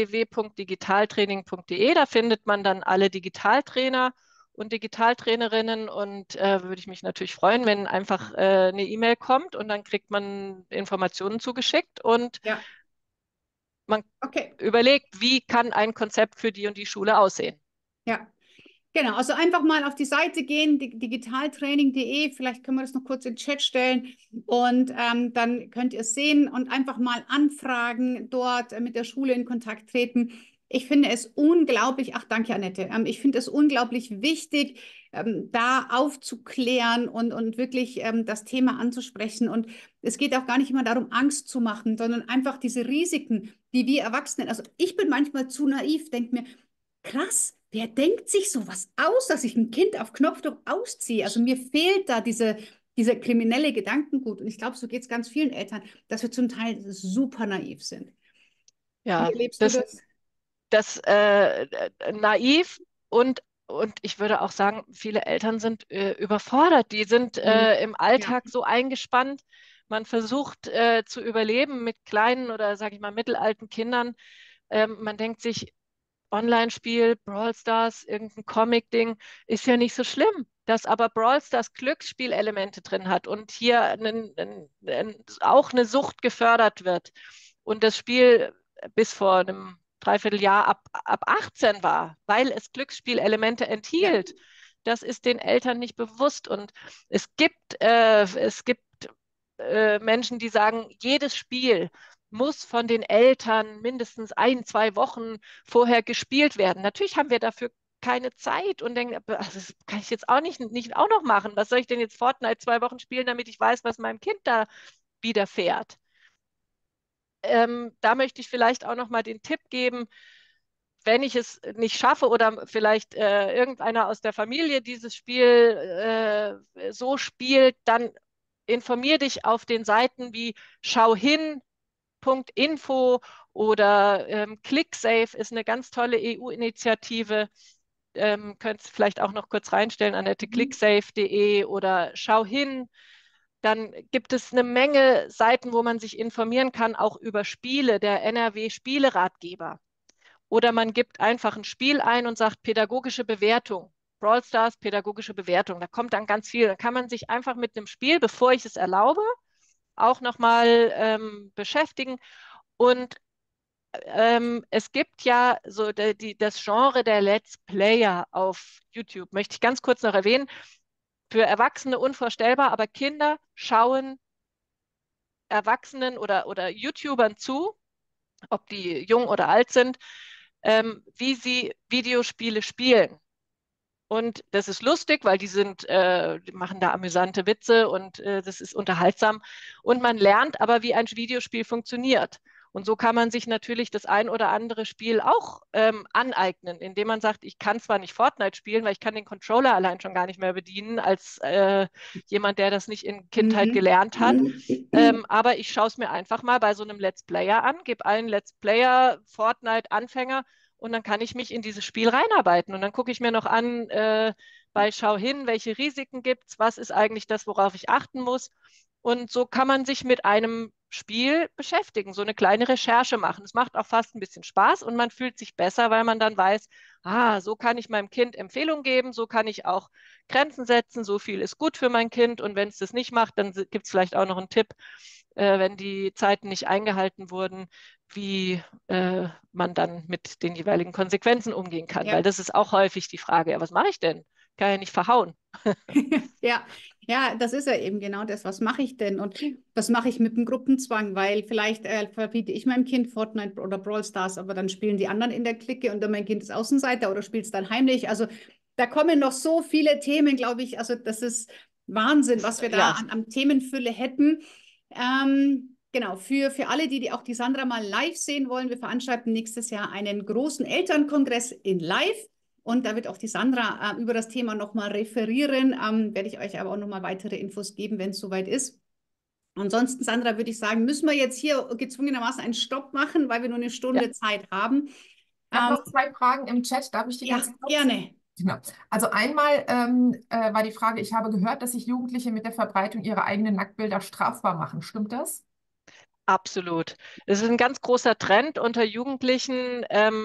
[SPEAKER 2] www.digitaltraining.de. Da findet man dann alle Digitaltrainer und Digitaltrainerinnen und würde ich mich natürlich freuen, wenn einfach eine E-Mail kommt und dann kriegt man Informationen zugeschickt und
[SPEAKER 1] Ja,
[SPEAKER 2] man
[SPEAKER 1] okay.
[SPEAKER 2] überlegt, wie kann ein Konzept für die und die Schule aussehen.
[SPEAKER 1] Ja. Genau, also einfach mal auf die Seite gehen, digitaltraining.de, vielleicht können wir das noch kurz in den Chat stellen und dann könnt ihr es sehen und einfach mal anfragen, dort mit der Schule in Kontakt treten. Ich finde es unglaublich, ach danke Annette, ich finde es unglaublich wichtig, da aufzuklären und wirklich das Thema anzusprechen. Und es geht auch gar nicht immer darum, Angst zu machen, sondern einfach diese Risiken, die wir Erwachsenen, also ich bin manchmal zu naiv, denke mir, krass, wer denkt sich sowas aus, dass ich ein Kind auf Knopfdruck ausziehe? Also mir fehlt da dieser kriminelle Gedankengut. Und ich glaube, so geht es ganz vielen Eltern, dass wir zum Teil super naiv sind. Wie
[SPEAKER 2] Ja,
[SPEAKER 1] erlebst du das?
[SPEAKER 2] das naiv und ich würde auch sagen, viele Eltern sind überfordert. Die sind
[SPEAKER 1] Mhm.
[SPEAKER 2] im
[SPEAKER 1] Ja,
[SPEAKER 2] Alltag so eingespannt. Man versucht zu überleben mit kleinen oder sage ich mal mittelalten Kindern. Man denkt sich, Online-Spiel, Brawl Stars, irgendein Comic-Ding, ist ja nicht so schlimm. Dass aber Brawl Stars Glücksspielelemente drin hat und hier auch eine Sucht gefördert wird und das Spiel bis vor einem Dreivierteljahr ab 18 war, weil es Glücksspielelemente
[SPEAKER 1] ja,
[SPEAKER 2] enthielt. Das ist den Eltern nicht bewusst. Und es gibt Menschen, die sagen, jedes Spiel muss von den Eltern mindestens 1, 2 Wochen vorher gespielt werden. Natürlich haben wir dafür keine Zeit und denken, das kann ich jetzt auch nicht auch noch machen. Was soll ich denn jetzt Fortnite 2 Wochen spielen, damit ich weiß, was meinem Kind da widerfährt? Da möchte ich vielleicht auch noch mal den Tipp geben, wenn ich es nicht schaffe oder vielleicht irgendeiner aus der Familie dieses Spiel so spielt, dann informier dich auf den Seiten wie schauhin.info oder ClickSafe ist eine ganz tolle EU-Initiative. Könntest vielleicht auch noch kurz reinstellen, Annette,
[SPEAKER 1] mhm.
[SPEAKER 2] clicksafe.de oder schau hin. Dann gibt es eine Menge Seiten, wo man sich informieren kann, auch über Spiele, der NRW-Spieleratgeber. Oder man gibt einfach ein Spiel ein und sagt pädagogische Bewertung. Brawl Stars, pädagogische Bewertung. Da kommt dann ganz viel. Da kann man sich einfach mit einem Spiel, bevor ich es erlaube, auch nochmal beschäftigen. Und es gibt ja so das Genre der Let's Player auf YouTube. Möchte ich ganz kurz noch erwähnen. Für Erwachsene unvorstellbar, aber Kinder schauen Erwachsenen oder YouTubern zu, ob die jung oder alt sind, wie sie Videospiele spielen. Und das ist lustig, weil die machen da amüsante Witze und das ist unterhaltsam. Und man lernt aber, wie ein Videospiel funktioniert. Und so kann man sich natürlich das ein oder andere Spiel auch aneignen, indem man sagt, ich kann zwar nicht Fortnite spielen, weil ich kann den Controller allein schon gar nicht mehr bedienen, als jemand, der das nicht in Kindheit
[SPEAKER 1] Mhm.
[SPEAKER 2] gelernt hat.
[SPEAKER 1] Mhm.
[SPEAKER 2] Aber ich schaue es mir einfach mal bei so einem Let's Player an, gebe einen Let's Player Fortnite-Anfänger und dann kann ich mich in dieses Spiel reinarbeiten. Und dann gucke ich mir noch an, bei Schau hin, welche Risiken gibt es, was ist eigentlich das, worauf ich achten muss. Und so kann man sich mit einem Spiel beschäftigen, so eine kleine Recherche machen. Es macht auch fast ein bisschen Spaß und man fühlt sich besser, weil man dann weiß, so kann ich meinem Kind Empfehlungen geben, so kann ich auch Grenzen setzen, so viel ist gut für mein Kind und wenn es das nicht macht, dann gibt es vielleicht auch noch einen Tipp, wenn die Zeiten nicht eingehalten wurden, wie man dann mit den jeweiligen Konsequenzen umgehen kann, weil
[SPEAKER 1] Ja.
[SPEAKER 2] das ist auch häufig die Frage, ja, was mache ich denn? Kann ja nicht verhauen.
[SPEAKER 1] Ja, ja, das ist ja eben genau das. Was mache ich denn? Und was mache ich mit dem Gruppenzwang? Weil vielleicht verbiete ich meinem Kind Fortnite oder Brawl Stars, aber dann spielen die anderen in der Clique und dann mein Kind ist Außenseiter oder spielt es dann heimlich. Also da kommen noch so viele Themen, glaube ich. Also das ist Wahnsinn, was wir da
[SPEAKER 2] Ja,
[SPEAKER 1] an Themenfülle hätten. Genau, für alle, die auch die Sandra mal live sehen wollen, wir veranstalten nächstes Jahr einen großen Elternkongress in live. Und da wird auch die Sandra über das Thema nochmal referieren. Werde ich euch aber auch nochmal weitere Infos geben, wenn es soweit ist. Ansonsten, Sandra, würde ich sagen, müssen wir jetzt hier gezwungenermaßen einen Stopp machen, weil wir nur eine
[SPEAKER 2] ja,
[SPEAKER 1] Stunde Zeit haben.
[SPEAKER 3] Ich habe
[SPEAKER 1] Ähm,
[SPEAKER 3] noch zwei Fragen im Chat. Darf ich die
[SPEAKER 1] ja,
[SPEAKER 3] ganz kurz?
[SPEAKER 1] gerne.
[SPEAKER 3] Genau. Also einmal war die Frage, ich habe gehört, dass sich Jugendliche mit der Verbreitung ihrer eigenen Nacktbilder strafbar machen. Stimmt das?
[SPEAKER 2] absolut. Es ist ein ganz großer Trend unter Jugendlichen,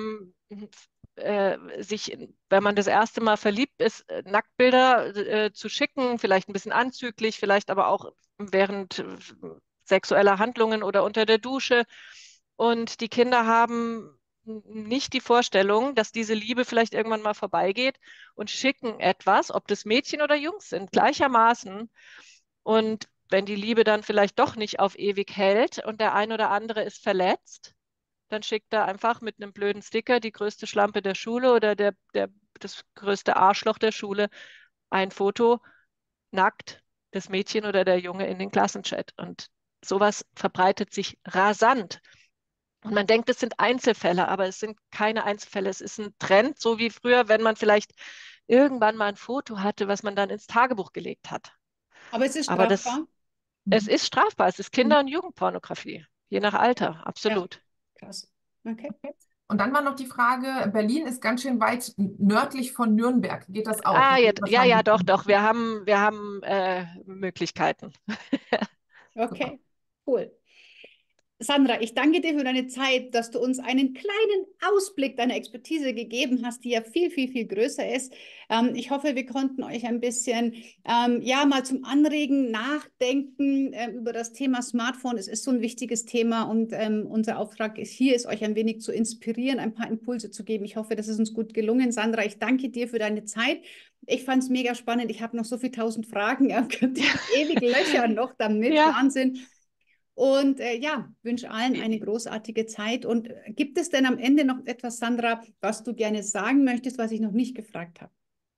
[SPEAKER 2] sich, wenn man das erste Mal verliebt ist, Nacktbilder zu schicken, vielleicht ein bisschen anzüglich, vielleicht aber auch während sexueller Handlungen oder unter der Dusche. Und die Kinder haben nicht die Vorstellung, dass diese Liebe vielleicht irgendwann mal vorbeigeht und schicken etwas, ob das Mädchen oder Jungs sind, gleichermaßen. Und wenn die Liebe dann vielleicht doch nicht auf ewig hält und der ein oder andere ist verletzt, dann schickt er einfach mit einem blöden Sticker die größte Schlampe der Schule oder das größte Arschloch der Schule ein Foto nackt des Mädchen oder der Junge in den Klassenchat. Und sowas verbreitet sich rasant. Und man denkt, es sind Einzelfälle, aber es sind keine Einzelfälle. Es ist ein Trend, so wie früher, wenn man vielleicht irgendwann mal ein Foto hatte, was man dann ins Tagebuch gelegt hat.
[SPEAKER 1] Aber es ist
[SPEAKER 2] Aber
[SPEAKER 1] strafbar.
[SPEAKER 2] es ist strafbar. Es ist
[SPEAKER 1] Mhm.
[SPEAKER 2] Kinder- und Jugendpornografie, je nach Alter,
[SPEAKER 1] Ja,
[SPEAKER 2] absolut.
[SPEAKER 1] krass. Okay.
[SPEAKER 3] Okay. Und dann war noch die Frage, Berlin ist ganz schön weit nördlich von Nürnberg. Geht das auch? Das
[SPEAKER 2] Ja,
[SPEAKER 3] wird
[SPEAKER 2] ja,
[SPEAKER 3] wahrscheinlich.
[SPEAKER 2] doch, doch. Wir haben Möglichkeiten.
[SPEAKER 3] Super.
[SPEAKER 1] Okay, cool. Sandra, ich danke dir für deine Zeit, dass du uns einen kleinen Ausblick deiner Expertise gegeben hast, die ja viel, viel, viel größer ist. Ich hoffe, wir konnten euch ein bisschen, ja, mal zum Anregen nachdenken über das Thema Smartphone. Es ist so ein wichtiges Thema und unser Auftrag ist hier, ist euch ein wenig zu inspirieren, ein paar Impulse zu geben. Ich hoffe, das ist uns gut gelungen. Sandra, ich danke dir für deine Zeit. Ich fand es mega spannend. Ich habe noch so viele tausend Fragen. Könnte ich dich ewig löchern noch damit.
[SPEAKER 2] Ja,
[SPEAKER 1] Wahnsinn. Und ja, wünsche allen eine großartige Zeit. Und gibt es denn am Ende noch etwas, Sandra, was du gerne sagen möchtest, was ich noch nicht gefragt habe?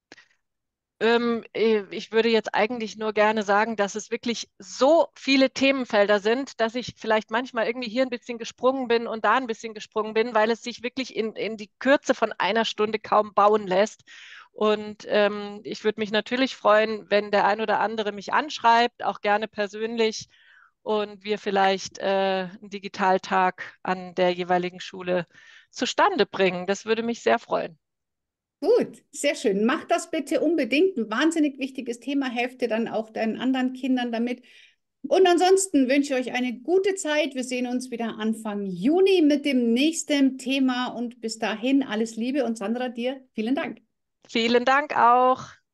[SPEAKER 2] ich würde jetzt eigentlich nur gerne sagen, dass es wirklich so viele Themenfelder sind, dass ich vielleicht manchmal irgendwie hier ein bisschen gesprungen bin und da ein bisschen gesprungen bin, weil es sich wirklich in die Kürze von einer Stunde kaum bauen lässt. Und ich würde mich natürlich freuen, wenn der ein oder andere mich anschreibt, auch gerne persönlich, und wir vielleicht einen Digitaltag an der jeweiligen Schule zustande bringen. Das würde mich sehr freuen.
[SPEAKER 1] Gut, sehr schön. Mach das bitte unbedingt. Ein wahnsinnig wichtiges Thema. Helft dir dann auch deinen anderen Kindern damit. Und ansonsten wünsche ich euch eine gute Zeit. Wir sehen uns wieder Anfang Juni mit dem nächsten Thema. Und bis dahin alles Liebe und Sandra, dir vielen Dank.
[SPEAKER 2] Vielen Dank auch.